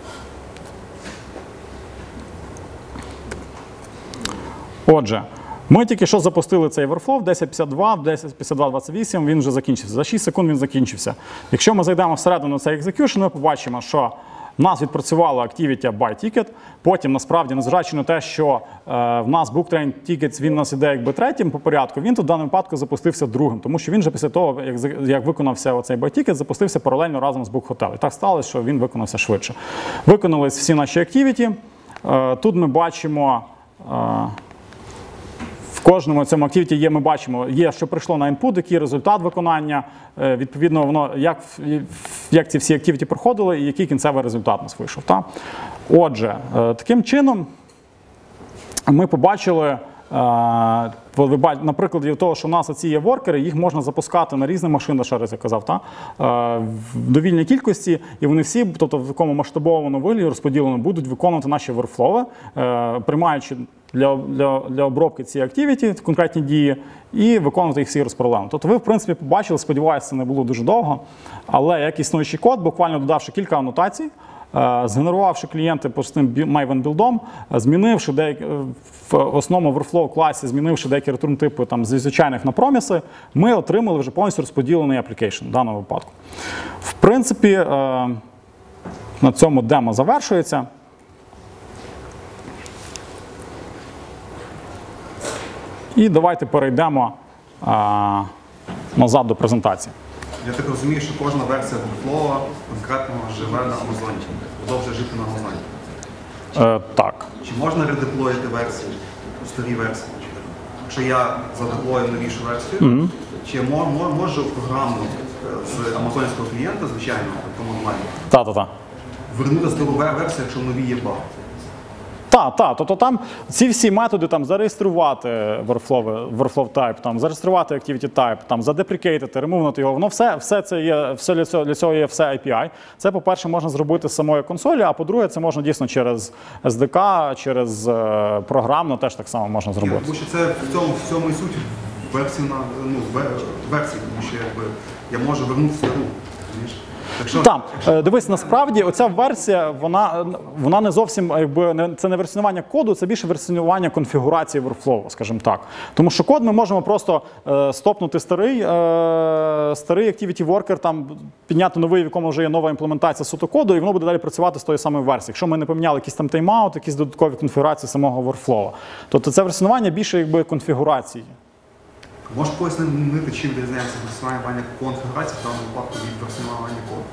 Отже, Ми тільки що запустили цей Overflow десять п'ятдесят два, десять п'ятдесят два двадцять вісім, він вже закінчився. За шість секунд він закінчився. Якщо ми зайдемо всередину цей execution, ми побачимо, що в нас відпрацювало Activity Buy Ticket, потім, насправді, незважаючи на те, що е, в нас Book Train Tickets, він у нас іде якби третім по порядку, він тут в даному випадку запустився другим, тому що він вже після того, як, як виконався оцей Buy Ticket, запустився паралельно разом з Book Hotel. І так сталося, що він виконався швидше. Виконались всі наші Activity. Е, тут ми бачимо... Е, В кожному цьому активіті є, ми бачимо, є, що прийшло на інпут, який результат виконання, е, відповідно, воно, як, як ці всі активіті проходили і який кінцевий результат у нас вийшов. Та? Отже, е, таким чином ми побачили, е, на прикладі того, що у нас оці є воркери, їх можна запускати на різні машини, ще раз я казав, та? Е, в довільній кількості, і вони всі, тобто в такому масштабованому вигляді розподілено, будуть виконувати наші воркфлови, е, приймаючи Для, для, для обробки цієї активіті, конкретні дії, і виконувати їх всі розпаралельно. Тобто ви, в принципі, побачили, сподіваюся, це не було дуже довго, але як існуючий код, буквально додавши кілька анотацій, е, згенерувавши клієнти простим Maven білдом, змінивши деякі, в основному Overflow класі, змінивши деякі return-типи там, зі звичайних на проміси, ми отримали вже повністю розподілений application в даному випадку. В принципі, е, на цьому демо завершується. І давайте перейдемо а, назад до презентації. Я так розумію, що кожна версія Overflow конкретно живе на Амазоні, продовжує жити на Амазоні. Е, так. Чи можна редеплоїти версію, старі версії? Якщо я задеплою новішу версію, mm-hmm. чи я можу програму з амазонського клієнта, звичайно, тобто онлайн, Та-та-та. вернути стару версію, якщо в новій є баг? Так, так, тобто там ці всі методи там зареєструвати Overflow, Overflow type, там зареєструвати Activity type, там задеприкейтити, ремувнути його, воно все, все це є, все для цього, для цього є все ей пі ай. Це, по-перше, можна зробити з самої консолі, а по-друге, це можна дійсно через ес ді кей, через е, програмно теж так само можна зробити. Ні, тому що це в цьому, в цьому і суть версії, ну, версії, тому що якби, я можу вернути стару. Якщо... Так, дивись, насправді оця версія, вона, вона не зовсім, якби, не, це не версіонування коду, це більше версіонування конфігурації Overflow, скажімо так. Тому що код ми можемо просто е, стопнути старий, е, старий Activity Worker, там, підняти новий, в якому вже є нова імплементація суто коду, і воно буде далі працювати з тої самої версії. Якщо ми не поміняли якийсь там тайм-аут, якісь додаткові конфігурації самого Overflow. Тобто це версіонування більше якби, конфігурації. Можеш пояснити, чим відрізняється версіонування конфігурації в даному випадку від версіонування коду?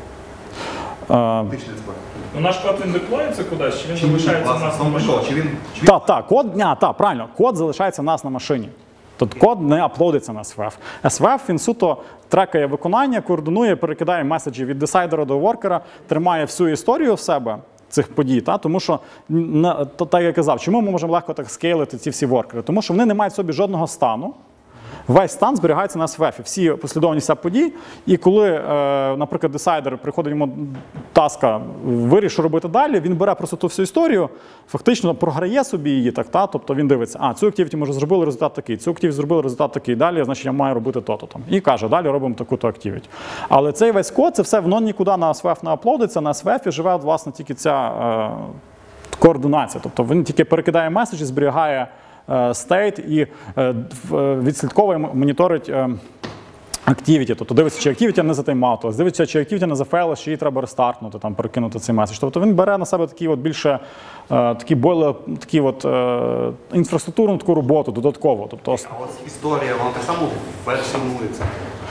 Фактичний аспект. Ну, наш код він деплоїться кудись, чи він залишається у нас на машині? Чи він, чи він... Так, так, код, ня, та, правильно, код залишається у нас на машині. Тобто код не аплодиться на ес ві еф. ес ві еф, він суто трекає виконання, координує, перекидає меседжі від десайдера до воркера, тримає всю історію в себе цих подій, та? Тому що, так як я казав, чому ми можемо легко так скейлити ці всі воркери? Тому що вони не мають в собі жодного стану. Весь стан зберігається на ес ві еф, всі послідовність подій, і коли, е, наприклад, десайдер приходить йому таска, вирішив, що робити далі, він бере просто ту всю історію, фактично програє собі її, так, та? Тобто він дивиться, а, цю активіті, може, зробили результат такий, цю активіті зробили результат такий, далі, значить, я маю робити то-то там. І каже, далі робимо таку-то активіті. Але цей весь код, це все, воно нікуди на ес ві еф не аплодиться, на ес ві еф живе, власне, тільки ця е, координація. Тобто він тільки перекидає меседжі, зберігає стейт і відслідковує, моніторить активіті. Тобто дивиться, чи активіті не затаймаутилась, дивиться, чи активіті не зафейлилась, чи її треба рестартнути, там, перекинути цей меседж. Тобто він бере на себе такі от більше такі бойле, такі от, інфраструктурну таку роботу додатково. Тобто, а ось історія, вона так само версіонується?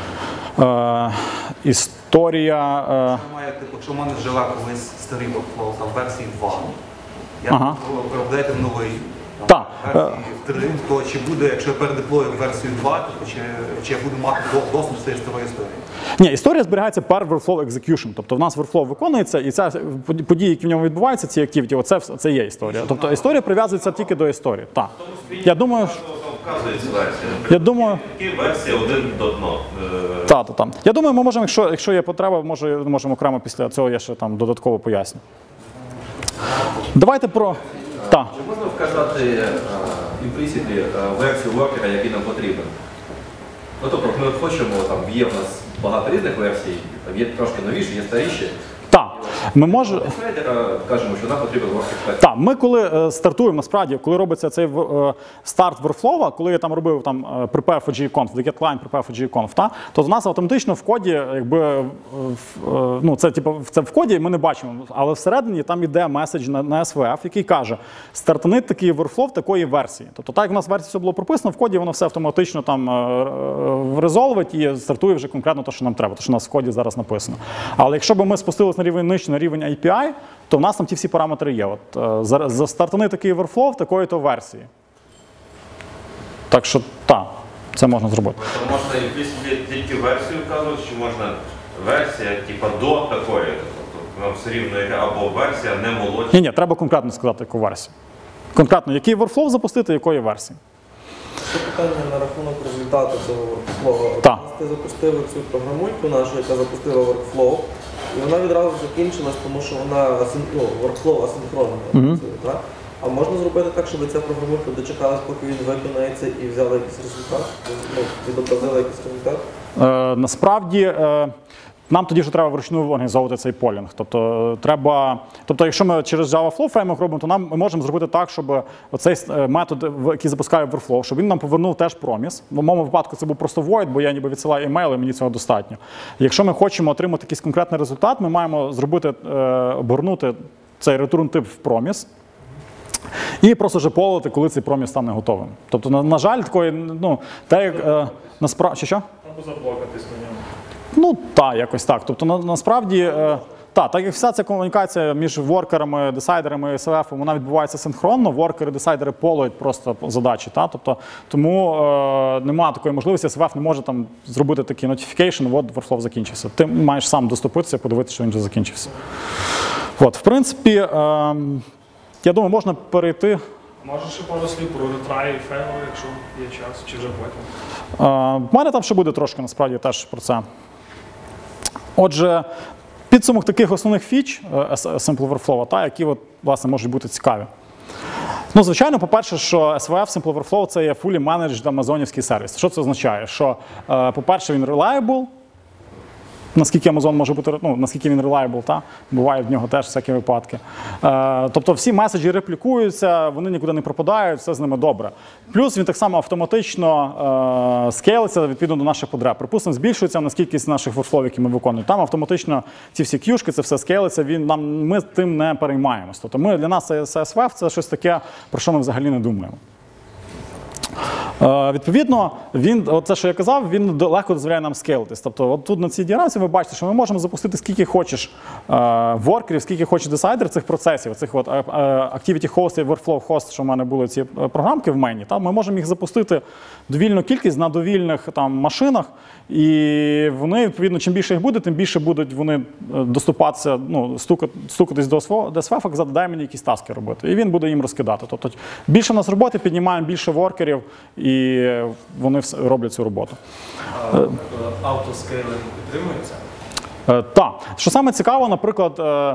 Е, історія... Е... Має, типу, якщо в мене живе колись старий workflow, там версії два, я Ага. переробляєте в новий. Так. Версії три, то чи буде, якщо я передеплою версію два, то чи, чи я буду мати доступ до цієї старої історії? Ні, історія зберігається per workflow execution. Тобто в нас workflow виконується, і ця події, які в ньому відбуваються, ці активіті, оце це є історія. Тобто історія прив'язується тільки до історії. Так. Я думаю, що... Вказується версія. Я думаю, версія один до дно. Так, так, так. Я думаю, ми можемо, якщо, якщо є потреба, може, можемо окремо після цього я ще там додатково поясню. Давайте про... Так. Чи можна вказати імплісітлі версію воркера, який нам потрібен? Ну, тобто, ми хочемо, там є в нас багато різних версій, там є трошки новіші, є старіші. Так. Ми можемо... Інсайдера кажемо, що нам потрібен worker pack. Так, ми коли е, стартуємо, насправді, коли робиться цей е, старт workflow, коли я там робив там е, prepare for JConf, the get client prepare for JConf, та, то в нас автоматично в коді, якби, е, в, е, ну, це, типу, це в коді ми не бачимо, але всередині там іде меседж на, на ес ве еф, який каже, стартани такий workflow такої версії. Тобто так, як у нас в версії все було прописано, в коді воно все автоматично там е, резолвить і стартує вже конкретно те, що нам треба, те, що у нас в коді зараз написано. Але якщо б ми спустилися на рівень нижче, на рівень ей пі ай, то в нас там ті всі параметри є. От, е, за, за стартани такий workflow в такої-то версії. Так що, так, це можна зробити. То можна якусь тільки версію вказувати, чи можна версія, типа до такої. Тобто нам все рівно яка або версія не молодша. Ні, ні, треба конкретно сказати, яку версію. Конкретно, який workflow запустити, якої версії. Ще питання на рахунок результату цього workflow. Так. Ти запустив цю програмульку нашу, яка запустила workflow, і вона відразу закінчилась, тому що вона асин- ну, workflow асинхронно працює, так? А можна зробити так, щоб ця програмулька дочекалась, поки він виконається і взяла якийсь результат, ну, відобразила якийсь результат? Е, насправді, е, нам тоді вже треба вручну організовувати цей полінг. Тобто, е, треба, тобто, якщо ми через JavaFlow фреймворк робимо, то нам ми можемо зробити так, щоб оцей е, метод, в- який запускає Workflow, щоб він нам повернув теж проміс. В моєму випадку це був просто void, бо я ніби відсилаю емейл, і мені цього достатньо. Якщо ми хочемо отримати якийсь конкретний результат, ми маємо зробити, е, обгорнути цей return-тип в проміс. І просто вже полити, коли цей проміс стане готовим. Тобто, на, на жаль, такої, ну, те, як е, насправді, що? Або заблокатись на ньому. Ну, так, якось так. Тобто, на, насправді, е, та, так як вся ця комунікація між воркерами, десайдерами і ес ве еф, вона відбувається синхронно, воркери, десайдери полують просто задачі. Та? Тобто, тому е, немає такої можливості, ес ве еф не може там зробити такий notification, от workflow закінчився. Ти маєш сам доступитися, подивитися, що він вже закінчився. От, в принципі, е, я думаю, можна перейти. Можеш ще пару слів про ретраї і фейли, якщо є час, чи вже потім. Е, В мене там ще буде трошки, насправді, теж про це. Отже, підсумок таких основних фіч е, Simple Overflow, та, які от, власне, можуть бути цікаві. Ну, звичайно, по-перше, що ес ве еф Simple Overflow – це є fully managed амазонівський сервіс. Що це означає? Що, е, по-перше, він reliable, наскільки Amazon може бути, ну, наскільки він reliable, та? Буває в нього теж всякі випадки. Е, тобто всі меседжі реплікуються, вони нікуди не пропадають, все з ними добре. Плюс він так само автоматично е, скейлиться відповідно до наших потреб. Припустимо, збільшується на кількість наших workflow, які ми виконуємо. Там автоматично ці всі к'юшки, це все скейлиться, він, нам, ми тим не переймаємось. Тобто ми, для нас це ес ве еф – це щось таке, про що ми взагалі не думаємо. Е, відповідно, він, оце, що я казав, він до- легко дозволяє нам скейлитись. Тобто, от тут на цій діаграмі ви бачите, що ми можемо запустити скільки хочеш е, воркерів, скільки хочеш десайдер цих процесів, цих от, е, е, Activity Host і Workflow Host, що в мене були ці е, програмки в мені. Та, ми можемо їх запустити довільну кількість на довільних там, машинах, і вони, відповідно, чим більше їх буде, тим більше будуть вони е, доступатися, ну, стукати, стукатись до ес ве еф, казати, дай мені якісь таски робити. І він буде їм розкидати. Тобто, більше в нас роботи, піднімаємо більше воркерів, і вони вс- роблять цю роботу. Автоскейлинг підтримується? Е, Так. Що саме цікаво, наприклад, е, е,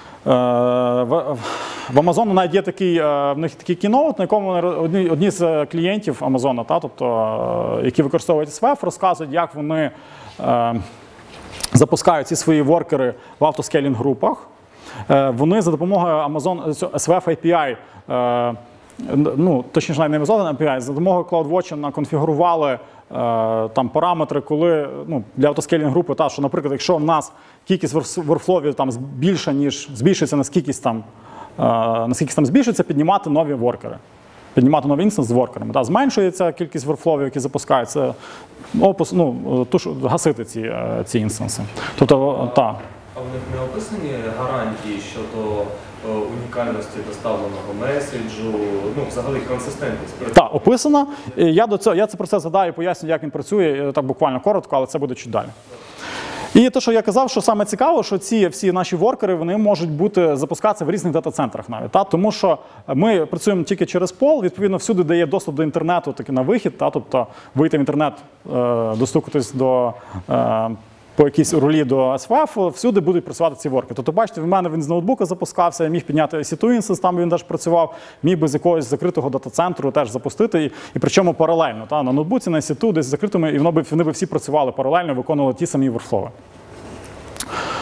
в, в Amazon навіть є такий, е, в них такий кіноут, на якому вони ро- одні, одні з клієнтів Amazon, та, тобто, е, які використовують ес ве еф, розказують, як вони е, запускають ці свої воркери в автоскейлінг групах. Е, Вони за допомогою Amazon цього ес ве еф ей пі ай, е, ну, точніше, навіть не Amazon ей пі ай, за допомогою CloudWatch наконфігурували е, там параметри, коли, ну, для автоскейлінг групи, та, що, наприклад, якщо в нас кількість воркфловів там більша, ніж збільшується на скількись там, е, наскільки там збільшується, піднімати нові воркери. Піднімати новий інстанс з воркерами. Да, зменшується кількість воркфловів, які запускаються, опус, ну, туш, гасити ці, е, ці інстанси. Тобто, так. А в них не описані гарантії щодо е, унікальності доставленого меседжу, ну, взагалі консистентність? Так, описано. І Я, до цього, я це про це згадаю і поясню, як він працює, так буквально коротко, але це буде чуть далі. І те, що я казав, що саме цікаво, що ці всі наші воркери, вони можуть бути запускатися в різних дата-центрах навіть. Та? Тому що ми працюємо тільки через пол, відповідно, всюди, де є доступ до інтернету, таки на вихід, та? Тобто вийти в інтернет, е, достукатись до е, по якійсь рулі до ес ве еф, всюди будуть працювати ці ворки. Тобто, бачите, в мене він з ноутбука запускався, я міг підняти ай сі два інстанс, там він теж працював, міг би з якогось закритого дата-центру теж запустити, і, і причому паралельно. Та? На ноутбуці, на ай сі два, десь закритими, і воно би, вони би всі працювали паралельно, виконували ті самі воркфлови.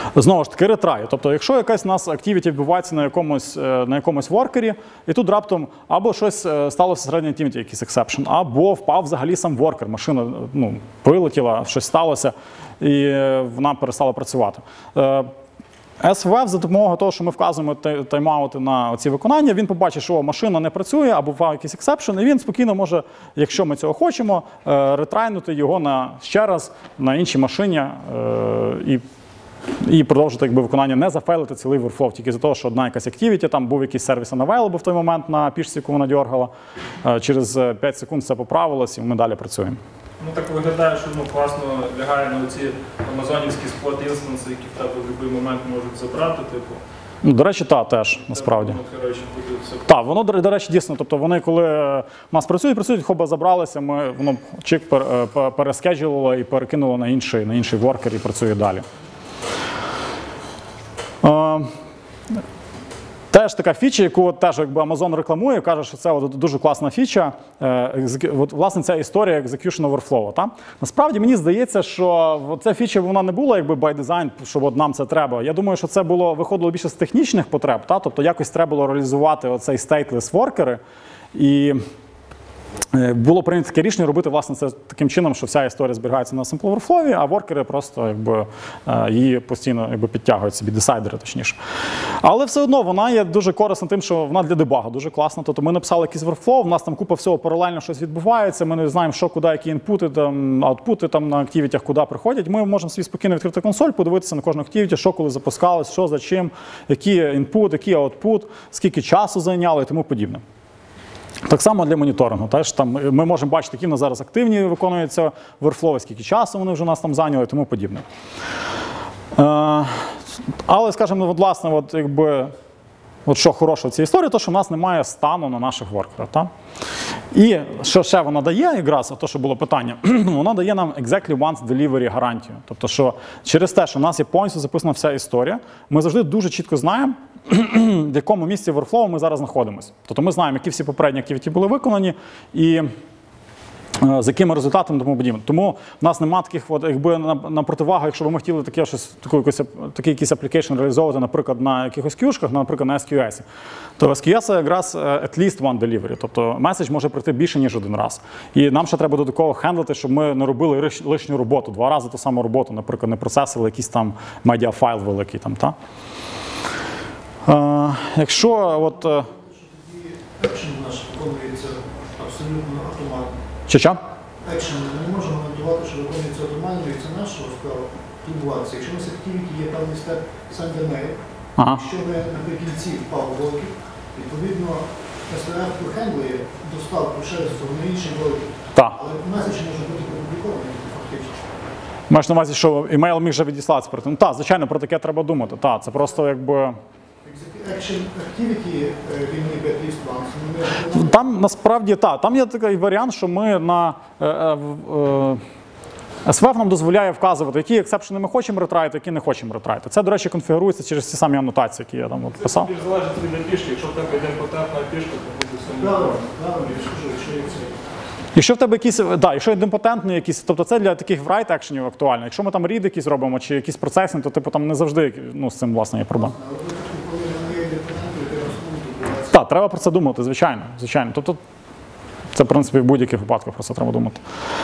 Знову ж таки, ретрай. Тобто, якщо якась у нас activity відбувається на якомусь, е, на якомусь воркері, і тут раптом або щось е, сталося всередині activity, якийсь exception, або впав взагалі сам воркер, машина ну, вилетіла, щось сталося, і е, вона перестала працювати. Е, ес ве еф за допомогою того, що ми вказуємо тай- тайм-аути на ці виконання, він побачить, що о, машина не працює або впав якийсь ексепшн, і він спокійно може, якщо ми цього хочемо, е, ретрайнути його на, ще раз на іншій машині е, і, і продовжити якби, виконання, не зафейлити цілий workflow, тільки за того, що одна якась activity, там був якийсь сервіс unavailable в той момент на пішці, яку вона дергала. Е, через п'ять секунд все поправилось, і ми далі працюємо. Ну так виглядає, що ну, класно лягає на оці амазонівські сплот інстанси, які в тебе в будь-який момент можуть забрати, типу. Ну, до речі, та теж, насправді. Ну, коротше, буде все. Так, воно, до до речі, дійсно, тобто вони, коли в нас працюють, працюють, хоба забралися, ми, воно чик пер, пер- перескеджувало і перекинуло на інший, на інший воркер і працює далі. Е, Теж така фіча, яку от теж якби Amazon рекламує, каже, що це от дуже класна фіча. Е, екзек- от, власне, ця історія execution overflow. Та? Насправді мені здається, що от ця фіча вона не була якби by design, що от нам це треба. Я думаю, що це було виходило більше з технічних потреб, та? Тобто якось треба було реалізувати оцей stateless воркери. І е, було прийнято таке рішення робити власне це таким чином, що вся історія зберігається на Simple Overflow, а воркери просто якби, е, її постійно якби, підтягують собі, десайдери точніше. Але все одно вона є дуже корисна тим, що вона для дебагу дуже класна. Тобто ми написали якийсь workflow, в нас там купа всього паралельно щось відбувається, ми не знаємо, що, куди, які інпути, там, аутпути там, на активітях, куди приходять. Ми можемо собі спокійно відкрити консоль, подивитися на кожну активіті, що коли запускалось, що за чим, який інпут, який аутпут, скільки часу зайняло і тому подібне. Так само для моніторингу. Теж там ми можемо бачити, які в нас зараз активні виконуються workflow, скільки часу вони вже у нас там зайняли і тому подібне. Е, але, скажімо, от, власне, от, якби, от що хороше в цій історії, то що в нас немає стану на наших воркерах. Та? І що ще вона дає, якраз, то, що було питання, вона дає нам exactly once delivery гарантію. Тобто, що через те, що в нас є повністю записана вся історія, ми завжди дуже чітко знаємо, в якому місці workflow ми зараз знаходимося. Тобто ми знаємо, які всі попередні activity були виконані і з якими результатами тому подібне. Тому в нас немає таких, от, якби на, на противагу, якщо б ми хотіли таке щось, таку, якусь, такий якийсь application реалізовувати, наприклад, на якихось кюшках, наприклад, на ес кью ес, то в ес кью ес якраз at least one delivery, тобто меседж може прийти більше, ніж один раз. І нам ще треба додатково хендлити, щоб ми не робили лиш- лишню роботу, два рази ту саму роботу, наприклад, не процесили якийсь там медіафайл великий. Там, та? Е, якщо от... е, Екшен наш виконується абсолютно автоматично. Чи що? Екшен ми не можемо гарантувати, що виконується автоматично, і це наша справа турбуватися. Якщо у нас активіті є певний степ send a mail, Ага. якщо ви наприкінці впав блоків, відповідно ес ве еф хендлує доставку ще з на інший блоків. Так. Але меседж може бути опублікований фактично. Маєш на увазі, що імейл міг вже відіслатися. Ну так, звичайно, про таке треба думати. Так, це просто якби... Екшен активіті він ніби at least once. Ми не Там насправді так, там є такий варіант, що ми на е, е, в- е, ес ве еф нам дозволяє вказувати, які ексепшени ми хочемо ретрайти, які не хочемо ретрайти. Це, до речі, конфігурується через ті самі анотації, які я там от писав. Більш залежить від ай пішки. Якщо в тебе йде патентна пішка, то буде все правильно, нормально. правильно, я ж кажу, якщо є це. Якщо в тебе якісь, да, якщо ідемпотентний якийсь, тобто це для таких write екшенів актуально. Якщо ми там read якісь робимо чи якісь процесінг, то типу там не завжди ну, з цим власне є проблема. Але ви таки, коли вони є депозитом, то основно Так, треба про це думати, звичайно. звичайно. Тобто це, в принципі, в будь-яких випадках про це треба думати.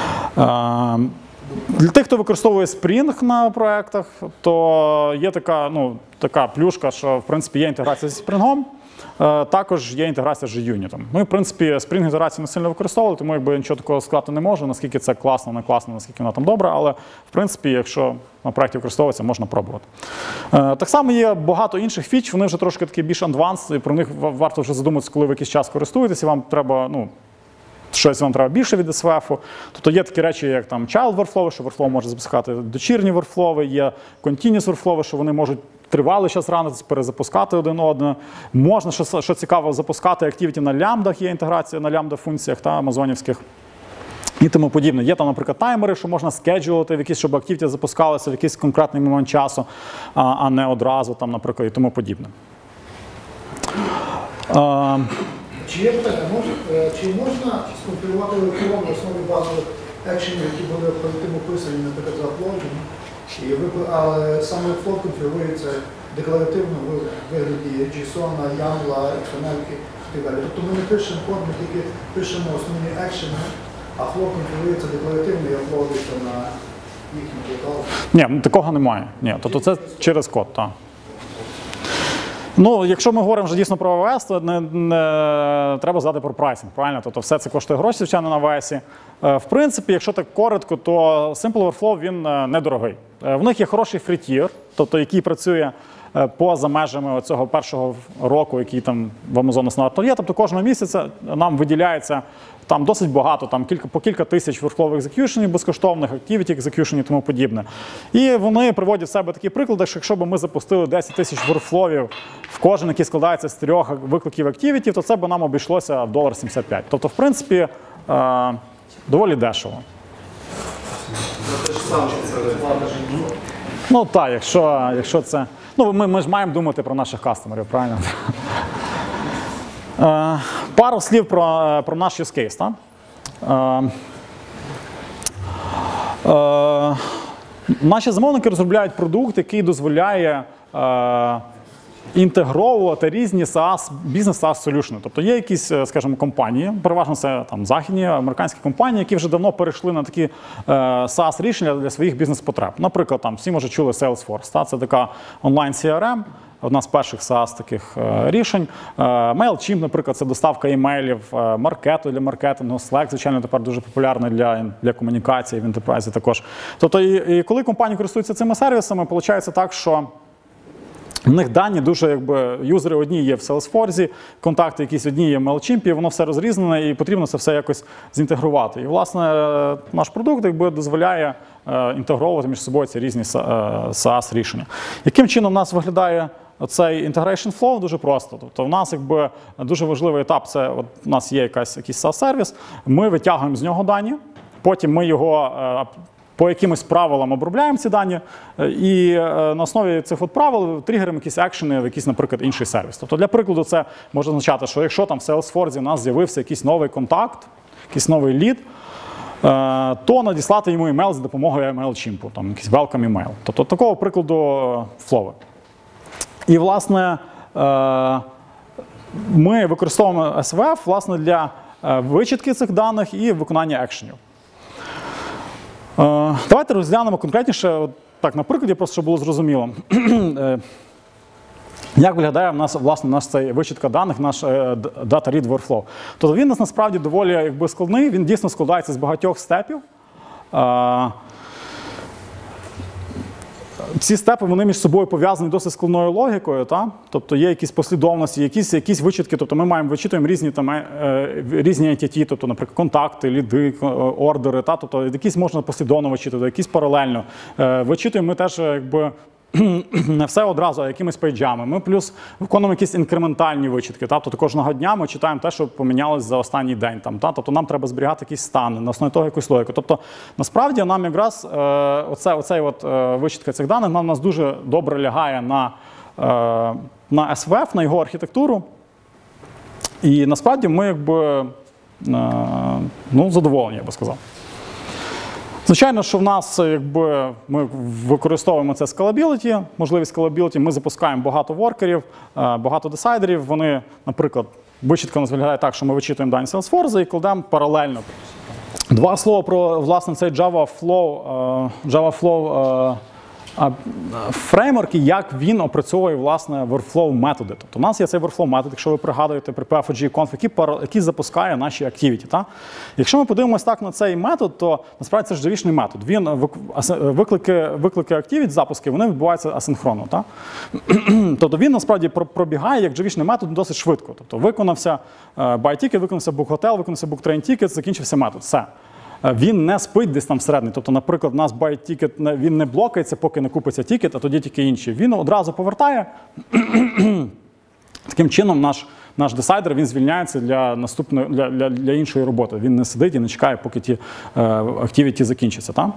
Е, Для тих, хто використовує Spring на проєктах, то є така, ну, така плюшка, що в принципі є інтеграція зі Spring. Е, Також є інтеграція з JUnit. Ми, в принципі, Spring інтеграцію не сильно використовували, тому якби нічого такого сказати не можу, наскільки це класно, не класно, наскільки вона там добра, але в принципі, якщо на проєкті використовується, можна пробувати. Е, Так само є багато інших фіч, вони вже трошки такі більш advanced, і про них ва- варто вже задуматися, коли ви якийсь час користуєтеся, вам треба, ну, щось вам треба більше від ес ве еф. Тобто є такі речі, як там child workflow, що workflow може запускати дочірні workflow, є continuous workflow, що вони можуть тривалий час ранитися, перезапускати один одне. Можна, що, що цікаво, запускати activity на лямбдах, є інтеграція на лямбда-функціях та амазонівських. І тому подібне. Є там, наприклад, таймери, що можна скеджулити, в якісь, щоб активіті запускалися в якийсь конкретний момент часу, а, а не одразу, там, наприклад, і тому подібне. А, Чи є питання, може, е, чи можна скомпілювати електронно на основі базових екшенів, які були перед тим описані, наприклад, за аплоджем, І ви, але саме флоу конфігурується декларативно в вигляді JSON, YAML, ікс ем ель і так далі. Тобто ми не пишемо код, ми тільки пишемо основні екшени, а флоу конфігурується декларативно і аплодиться на їхній локал. Ні, ну, такого немає. Ні, тобто це через код, так. Ну, якщо ми говоримо вже дійсно про ей ве ес, то не, не треба згадати про прайсинг, правильно? Тобто все це коштує гроші, звичайно, на ей ве ес. В принципі, якщо так коротко, то Simple Overflow, він недорогий. В них є хороший фрі-тір, тобто який працює поза межами цього першого року, який там в Amazon стандартно є. Тобто кожного місяця нам виділяється там досить багато, там кілька, по кілька тисяч workflow екзекюшенів безкоштовних, activity екзекюшенів і тому подібне. І вони приводять в себе такі приклади, що якщо б ми запустили десять тисяч workflowів в кожен, який складається з трьох викликів activity, то це б нам обійшлося один сімдесят п'ять. Тобто, в принципі, е, доволі дешево. Ну так, якщо, якщо це... Ну, ми, ми ж маємо думати про наших кастомерів, правильно? Е, пару слів про, про наш use case. Так? Е, е, наші замовники розробляють продукт, який дозволяє е, інтегровувати різні SaaS, бізнес SaaS solution. Тобто є якісь, скажімо, компанії, переважно це там західні, американські компанії, які вже давно перейшли на такі е, SaaS рішення для своїх бізнес-потреб. Наприклад, там всі, може, чули Salesforce, та? Це така онлайн-сі ар ем, одна з перших SaaS таких е, рішень. Е, MailChimp, наприклад, це доставка імейлів, е, Маркету для маркетингу, Slack, звичайно, тепер дуже популярний для, для комунікації в інтерпрайзі також. Тобто, і, і коли компанії користуються цими сервісами, виходить так, що в них дані дуже, якби, юзери одні є в Salesforce, контакти якісь одні є в MailChimp, воно все розрізнене і потрібно це все якось зінтегрувати. І, власне, наш продукт, якби, дозволяє е, інтегровувати між собою ці різні SaaS-рішення. Яким чином у нас виглядає цей integration flow? Дуже просто. Тобто в нас, якби, дуже важливий етап – це от, у нас є якась, якийсь SaaS-сервіс, ми витягуємо з нього дані, потім ми його е, по якимось правилам обробляємо ці дані, і на основі цих от правил тригеримо якісь екшени в якийсь, наприклад, інший сервіс. Тобто, для прикладу, це може означати, що якщо там в Salesforce у нас з'явився якийсь новий контакт, якийсь новий лід, то надіслати йому email за допомогою MailChimp, там якийсь welcome email. Тобто, такого прикладу флови. І, власне, ми використовуємо ес ве еф, власне, для вичитки цих даних і виконання екшенів. Давайте розглянемо конкретніше, от так на прикладі, просто щоб було зрозуміло, як виглядає в нас, власне, наш цей вичитка даних, наш Data Read Workflow. Тобто він у нас насправді доволі, якби, складний, він дійсно складається з багатьох степів. Ці степи, вони між собою пов'язані досить складною логікою, та? Тобто є якісь послідовності, якісь, якісь вичитки, тобто ми маємо вичитуємо різні, там, е, різні ентіті, тобто, наприклад, контакти, ліди, ордери, та? Тобто якісь можна послідовно вичитувати, якісь паралельно. Е, вичитуємо ми теж, якби, не все одразу, а якимись пейджами. Ми плюс виконуємо якісь інкрементальні вичитки. Тобто кожного дня ми читаємо те, що помінялось за останній день. Там, та? Тобто нам треба зберігати якісь стани, на основі того якусь логіку. Тобто насправді нам якраз е, оце, оцей от, е, вичитка цих даних нам нас дуже добре лягає на, е, на ес ве еф, на його архітектуру. І насправді ми якби, е, ну, задоволені, я би сказав. Звичайно, що в нас, якби, ми використовуємо це scalability, можливість scalability, ми запускаємо багато воркерів, багато десайдерів. Вони, наприклад, вичитка у нас виглядає так, що ми вичитуємо дані Salesforce і кладемо паралельно. Два слова про, власне, цей Java Flow, Java Flow фреймворк і як він опрацьовує, власне, workflow методи. Тобто у нас є цей workflow метод, якщо ви пригадуєте при пі еф о джі conf, який, який запускає наші activity. Та? Якщо ми подивимось так на цей метод, то насправді це ж джавішний метод. Він, виклики, виклики activity, запуски, вони відбуваються асинхронно. Та? Тобто він насправді пробігає як джавішний метод досить швидко. Тобто виконався buy-ticket, виконався book-hotel, виконався book-train-ticket, закінчився метод. Все. Він не спить десь там всередині. Тобто, наприклад, у нас buy-ticket, він не блокається, поки не купиться тікет, а тоді тільки інші. Він одразу повертає. Таким чином наш, наш десайдер, він звільняється для, наступної, для, для, для іншої роботи. Він не сидить і не чекає, поки ті активіті uh, закінчаться. Та?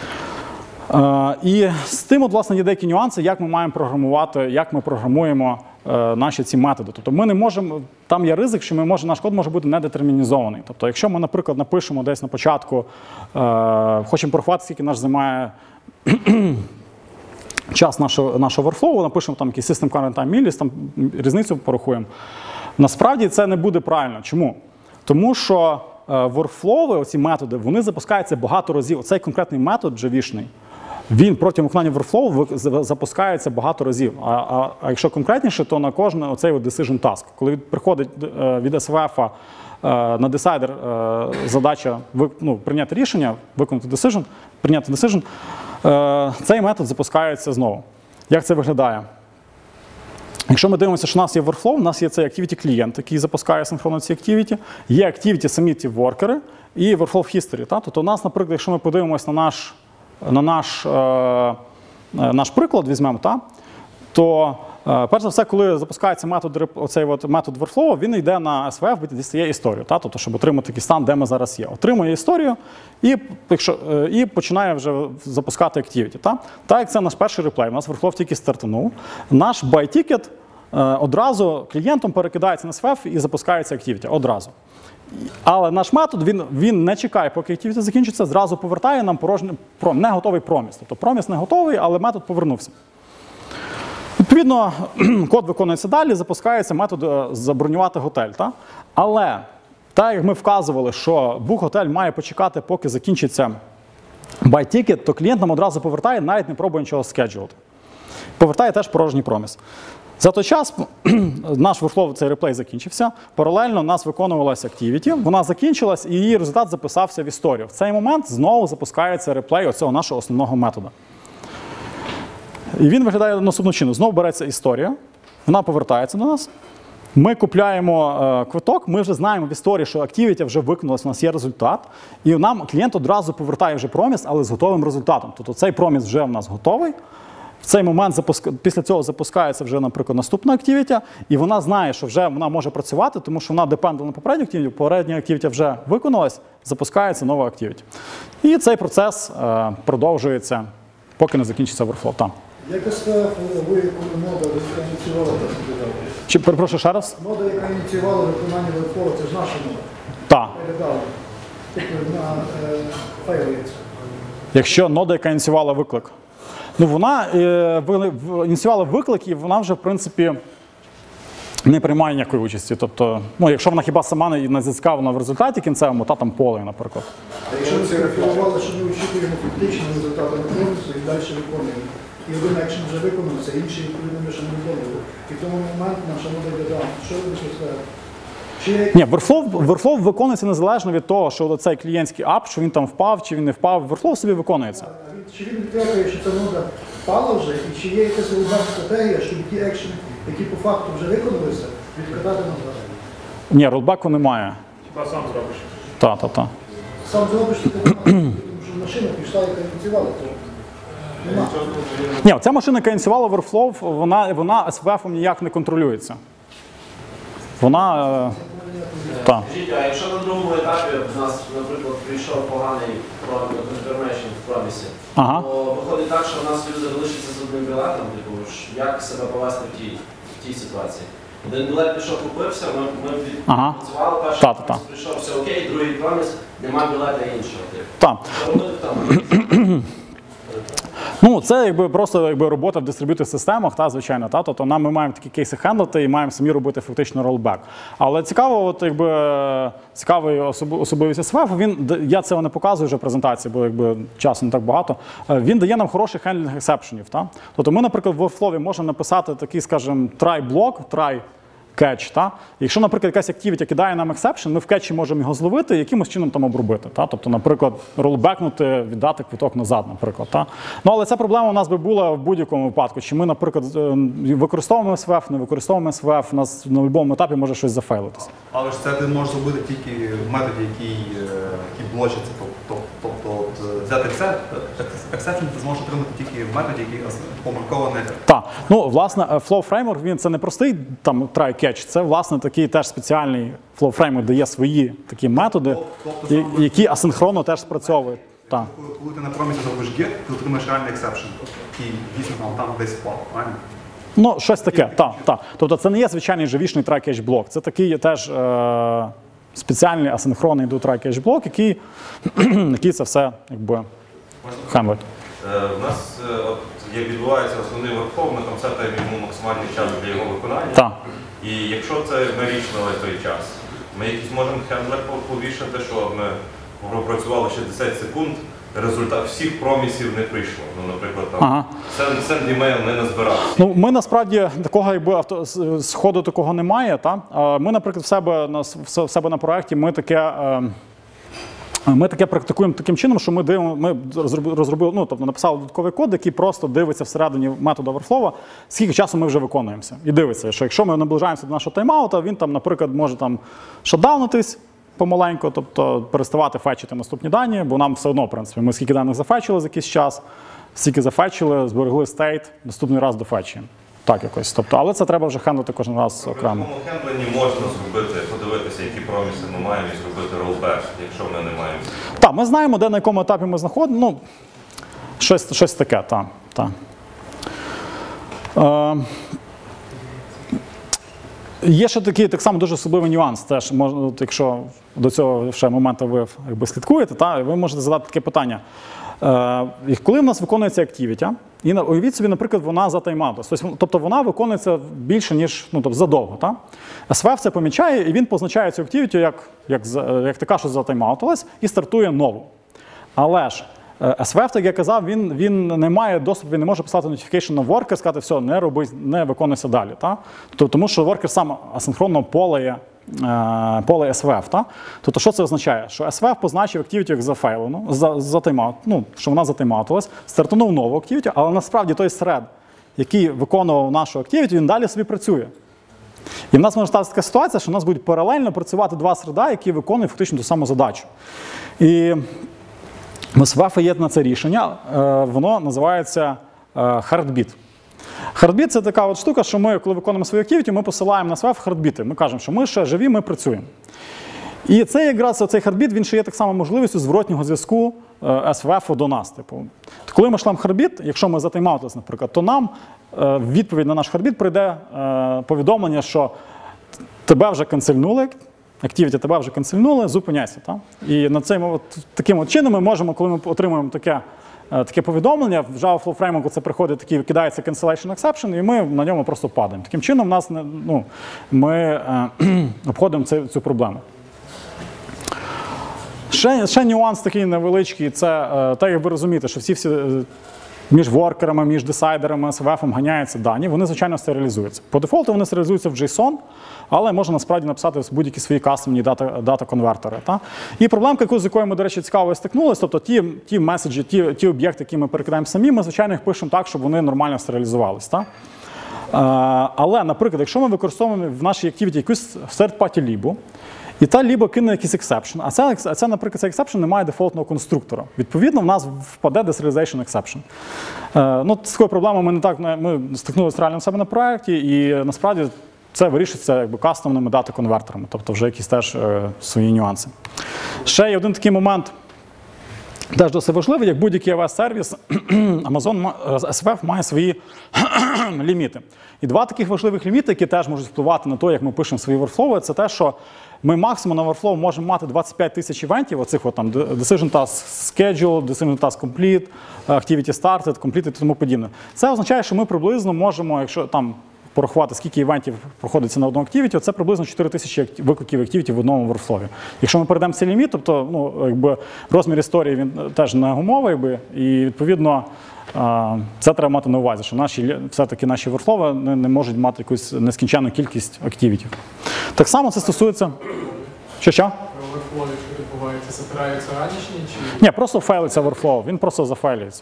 Uh, і з тим, от, власне, є деякі нюанси, як ми маємо програмувати, як ми програмуємо uh, наші ці методи. Тобто ми не можемо, там є ризик, що ми може, наш код може бути недетермінізований. Тобто якщо ми, наприклад, напишемо десь на початку, uh, хочемо порахувати, скільки наш займає час нашого, нашого workflow, напишемо там якийсь system current time millis, там різницю порахуємо. Насправді це не буде правильно. Чому? Тому що е, workflow, оці методи, вони запускаються багато разів. Оцей конкретний метод джавішний, він протягом виконання workflow ви- запускається багато разів. А, а, а якщо конкретніше, то на кожен оцей от decision task. Коли від- приходить е, від ес ве еф е, на decider е, задача ви- ну, прийняти рішення, виконати decision, прийняти decision, е, цей метод запускається знову. Як це виглядає? Якщо ми дивимося, що у нас є workflow, у нас є цей activity клієнт, який запускає синхронно ці activity, є activity самі ті воркери і workflow history. Та? Тобто у нас, наприклад, якщо ми подивимося на наш, на наш, е, е, наш приклад, візьмемо, та? То е, перш за все, коли запускається метод, реп- оцей от метод workflow, він йде на ес ве еф, дістає історію, та? Тобто, щоб отримати такий стан, де ми зараз є. Отримує історію і, якщо, е, і починає вже запускати activity. Та? Так як це наш перший реплей, у нас workflow тільки стартанув, наш buy-ticket е, одразу клієнтом перекидається на ес ве еф і запускається activity одразу. Але наш метод, він, він не чекає, поки activity закінчиться, зразу повертає нам порожній, про, не готовий проміс. Тобто проміс не готовий, але метод повернувся. Відповідно, код виконується далі, запускається метод е, забронювати готель. Та? Але, так як ми вказували, що бук-готель має почекати, поки закінчиться buy-ticket, то клієнт нам одразу повертає, навіть не пробує нічого скеджувати. Повертає теж порожній проміс. За той час наш workflow, цей реплей закінчився, паралельно у нас виконувалася activity, вона закінчилась і її результат записався в історію. В цей момент знову запускається реплей оцього нашого основного методу. І він виглядає наступним чином. Знову береться історія, вона повертається до нас, ми купляємо е, квиток, ми вже знаємо в історії, що activity вже виконалась, у нас є результат, і нам клієнт одразу повертає вже проміс, але з готовим результатом. Тобто цей проміс вже в нас готовий. В цей момент запуск... після цього запускається вже, наприклад, наступна activity, і вона знає, що вже вона може працювати, тому що вона депендила на попередню activity, попередня activity вже виконалась, запускається нова activity. І цей процес е, продовжується, поки не закінчиться workflow. Там. Як ес ве еф виявила мода, яка ініціювала це собі? Чи, перепрошую ще раз? Мода, яка ініціювала виконання workflow, це ж наша мода. Так. Передали. Тобто на е, файлі це. Якщо нода, яка ініціювала виклик. Ну, вона е, ви- в- ініціювала виклик, і вона вже, в принципі, не приймає ніякої участі. Тобто, ну, якщо вона хіба сама не не зацікавлена в результаті кінцевому, та там поле, наприклад. А якщо ми сфотографували, що ми очікуємо фактичного результату на промісу і далі виконуємо. І один екшен вже виконався, інший відповідно ми ще не виконували. І в тому момент наша модель додала, що робить ес ве еф? Чи є Ні, workflow, workflow виконується незалежно від того, що цей клієнтський ап, що він там впав, чи він не впав. Workflow собі виконується. А він- Чи він підтверджує, що ця мода впала вже, і чи є якась головна стратегія, щоб ті екшени, які по факту вже виконалися, відкатати назад? Ні, ролбеку немає. Хіба сам зробиш? Та, та, та. Сам зробиш таке, тому що машина пішла, яка ініціювала це. Нема. Ні, ця машина, яка ініціювала workflow, вона, вона ес ве ефом ніяк не контролюється. Вона. Е, та. Скажіть, а якщо на другому етапі в нас, наприклад, прийшов поганий confirmation в промісі, Ага. то виходить так, що в нас люди залишаться з одним білетом, типу, ж як себе повести в тій, в тій ситуації? Один білет пішов, купився, ми, ми Ага. відпрацювали, перший Та, та, та. проміс прийшов, все окей, другий проміс, нема білета іншого. Типу. Та. Що робити там? Ну, це якби просто якби робота в дистриб'ютив системах, та, звичайно, та, тобто нам ми маємо такі кейси хендлити і маємо самі робити фактично ролбек. Але цікаво, от якби цікавий особ- особливість ес ве еф, він д- я цього не показую вже в презентації, бо якби часу не так багато. Е, Він дає нам хороший хендлінг ексепшенів. Та? Тобто ми, наприклад, в workflow можемо написати такий, скажімо, try блок, try кетч. Та? Якщо, наприклад, якась activity кидає нам exception, ми в кетчі можемо його зловити і якимось чином там обробити. Та? Тобто, наприклад, ролбекнути, віддати квиток назад, наприклад. Та? Ну, але ця проблема у нас би була в будь-якому випадку. Чи ми, наприклад, використовуємо ес ве еф, не використовуємо ес ве еф, у нас на будь-якому етапі може щось зафейлитися. Але ж це ти можеш зробити тільки в методі, який, е, який блочиться. Тобто, тобто от, е, взяти exception ти зможеш отримати тільки в методі, який помаркований. Так, ну власне, Flow Framework, він це не простий там try catch, це власне такий теж спеціальний Flow Framework, дає свої такі методи, Тобто, я- які асинхронно теж спрацьовують. Так. Коли, коли ти на промісі зробиш get, ти отримаєш реальний exception, який дійсно там, там десь впав, правильно? Ну, щось таке, так, так. Тобто це не є звичайний живішний try catch блок, це такий є теж е- спеціальний асинхронний до try catch блок, який, який це все якби хендлить. Е, У нас е, от, як відбувається основний воркфлоу, ми там сетаємо йому максимальний час для його виконання. Так. І якщо це ми річнули той час, ми якийсь можемо хендлер повішати, що ми пропрацювали шістдесят секунд, результат всіх промісів не прийшло. Ну, наприклад, там Ага. send email не назбирався. Ну, ми насправді такого якби авто з- сходу такого немає. Та? А Ми, наприклад, в себе на с- в себе на проєкті ми таке. е, Ми таке практикуємо таким чином, що ми дивимо, ми розробили, розробили, ну тобто написали додатковий код, який просто дивиться всередині методу overflow, скільки часу ми вже виконуємося. І дивиться, що якщо ми наближаємося до нашого таймаута, він там, наприклад, може там шатдаунитись помаленьку, тобто переставати фетчити наступні дані, бо нам все одно, в принципі, ми скільки даних зафетчили за якийсь час, скільки зафетчили, зберегли стейт, наступний раз дофетчуємо. Так якось. Тобто, але це треба вже хендлити кожен раз При окремо. такому хендлені можна зробити, подивитися, які проміси ми маємо, і зробити rollback, якщо ми не маємо. Так, ми знаємо, де на якому етапі ми знаходимо. Ну, щось, щось таке, так. Та. Е, є ще такий так само дуже особливий нюанс. Теж, можна, от, якщо до цього ще моменту ви якби, слідкуєте, та, ви можете задати таке питання. Е, і коли в нас виконується activity, і на- уявіть собі, наприклад, вона за тайм-аутом. Тобто, тобто вона виконується більше, ніж ну, тобто, задовго. Та? ес ве еф це помічає, і він позначає цю activity як, як, за- як така, що затаймаутилась, і стартує нову. Але ж е, ес ве еф, так як я казав, він, він не має доступу, він не може писати notification на worker, сказати, все, не роби, не виконуйся далі. Та? Тобто, тому що worker сам асинхронно полеє е, поле ес ве еф. Та? Тобто, що це означає? Що ес ве еф позначив activity як зафейлену, за, за тайм-аут, ну, що вона затаймаутилась, стартунув нову activity, але насправді той thread, який виконував нашу activity, він далі собі працює. І в нас може статися така ситуація, що в нас будуть паралельно працювати два среда, які виконують фактично ту саму задачу. І в ес ве еф є на це рішення, е, воно називається е, Heartbeat. Heartbeat – це така от штука, що ми, коли виконуємо свою activity, ми посилаємо на ес ве еф Heartbeat. Ми кажемо, що ми ще живі, ми працюємо. І це якраз цей Heartbeat, він ще є так само можливістю зворотнього зв'язку е, ес ве еф до нас. Типу. Коли ми шлемо Heartbeat, якщо ми затаймаутились, наприклад, то нам е, в відповідь на наш Heartbeat прийде е, повідомлення, що тебе вже канцельнули, activity тебе вже канцельнули, зупиняйся. Та? І на цей, от, таким от чином ми можемо, коли ми отримуємо таке, е, таке повідомлення, в Java Flow Framework це приходить, такий, кидається cancellation exception, і ми на ньому просто падаємо. Таким чином нас не, ну, ми е, обходимо цю, цю проблему. Ще, ще нюанс такий невеличкий, це е, те, як ви розумієте, що всі всі е, між воркерами, між десайдерами, ес ве ефом ганяються дані, вони, звичайно, стерилізуються. По дефолту вони стерилізуються в JSON, але можна насправді написати будь-які свої кастомні дата, дата-конвертери. Та? І проблемка, яку, з якою ми, до речі, цікаво стикнулися, тобто ті, ті меседжі, ті, ті об'єкти, які ми перекидаємо самі, ми, звичайно, їх пишемо так, щоб вони нормально стерилізувалися. Та? Е, але, наприклад, якщо ми використовуємо в нашій activity якусь third-party лібу, і та лібо кине якийсь ексепшн, а це, а це, наприклад, цей ексепшн не має дефолтного конструктора. Відповідно, в нас впаде deserialization exception. Е, ну, з такою проблемою ми не так ми стикнулися реально в себе на проєкті, і насправді це вирішується якби кастомними дата-конвертерами, тобто вже якісь теж е, свої нюанси. Ще є один такий момент, теж досить важливий, як будь-який ей ве ес-сервіс, Amazon ес ве еф має свої ліміти. І два таких важливих ліміти, які теж можуть впливати на те, як ми пишемо свої workflow, це те, що ми максимум на workflow можемо мати двадцять п'ять тисяч івентів, оцих от там decision task schedule, decision task complete, activity started, completed і тому подібне. Це означає, що ми приблизно можемо, якщо там порахувати, скільки івентів проходиться на одному activity, це приблизно чотири тисячі викликів activity в одному workflow. Якщо ми перейдемо цей ліміт, тобто ну, якби, розмір історії він теж не гумовий, якби, і відповідно це треба мати на увазі, що наші, все-таки наші workflow не, не можуть мати якусь нескінченну кількість активітів. Так само це стосується... Що, що? Workflow, якщо відбувається, запираються ранішні чи... Ні, просто фейлиться workflow, він просто зафейлюється.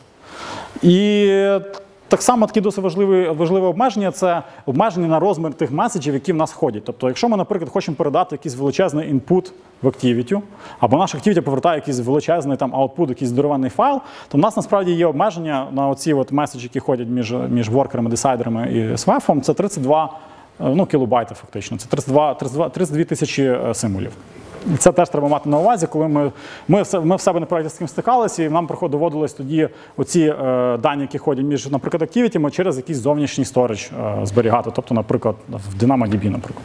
І так само таке досить важливе, важливе обмеження – це обмеження на розмір тих меседжів, які в нас ходять. Тобто, якщо ми, наприклад, хочемо передати якийсь величезний інпут в activity, або наш activity повертає якийсь величезний там output, якийсь здоровенний файл, то в нас насправді є обмеження на оці от меседжі, які ходять між, між воркерами, десайдерами і ес ве ефом, це тридцять два ну, кілобайти фактично, це тридцять два, тридцять два, тридцять дві тисячі символів. І це теж треба мати на увазі, коли ми, ми, ми в себе на проєкті з цим стикалися, і нам доводилось тоді оці е, дані, які ходять між, наприклад, activity, через якийсь зовнішній сторідж е, зберігати, тобто, наприклад, в DynamoDB, наприклад.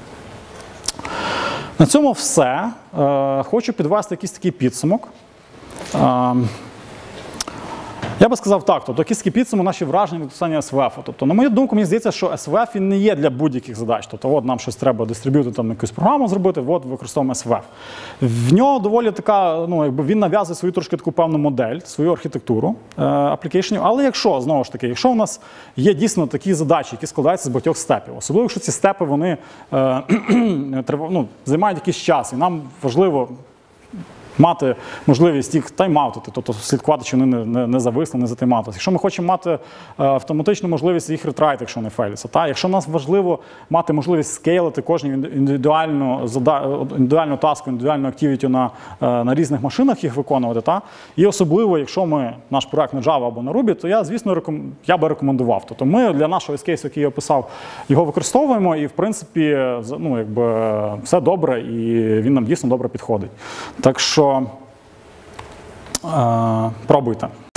На цьому все. Е, хочу підвести якийсь такий підсумок. Е, Я би сказав так, тобто кістки підсуму наші враження від використання ес ве еф. Тобто, на мою думку, мені здається, що ес ве еф він не є для будь-яких задач. Тобто, от нам щось треба дистриб'юти, там якусь програму зробити, от використовуємо ес ве еф. В нього доволі така, ну, якби він нав'язує свою трошки таку певну модель, свою архітектуру е, аплікейшенів. Але якщо, знову ж таки, якщо у нас є дійсно такі задачі, які складаються з багатьох степів, особливо, якщо ці степи, вони е, ну, займають якийсь час, і нам важливо мати можливість їх тайм-аутити, тобто слідкувати, чи вони не, не, не зависли, не затайм-аутилися. Якщо ми хочемо мати е, автоматичну можливість їх ретрайти, якщо вони фейлються. Та? Якщо нам важливо мати можливість скейлити кожну індивідуальну, індивідуальну таску, індивідуальну активітю на, е, на різних машинах їх виконувати. Та? І особливо, якщо ми, наш проект на Java або на Ruby, то я, звісно, реком... я би рекомендував. Тобто ми для нашого ескейсу, який я описав, його використовуємо і, в принципі, ну, якби, все добре і він нам дійсно добре підходить. Так що Е, пробуйте.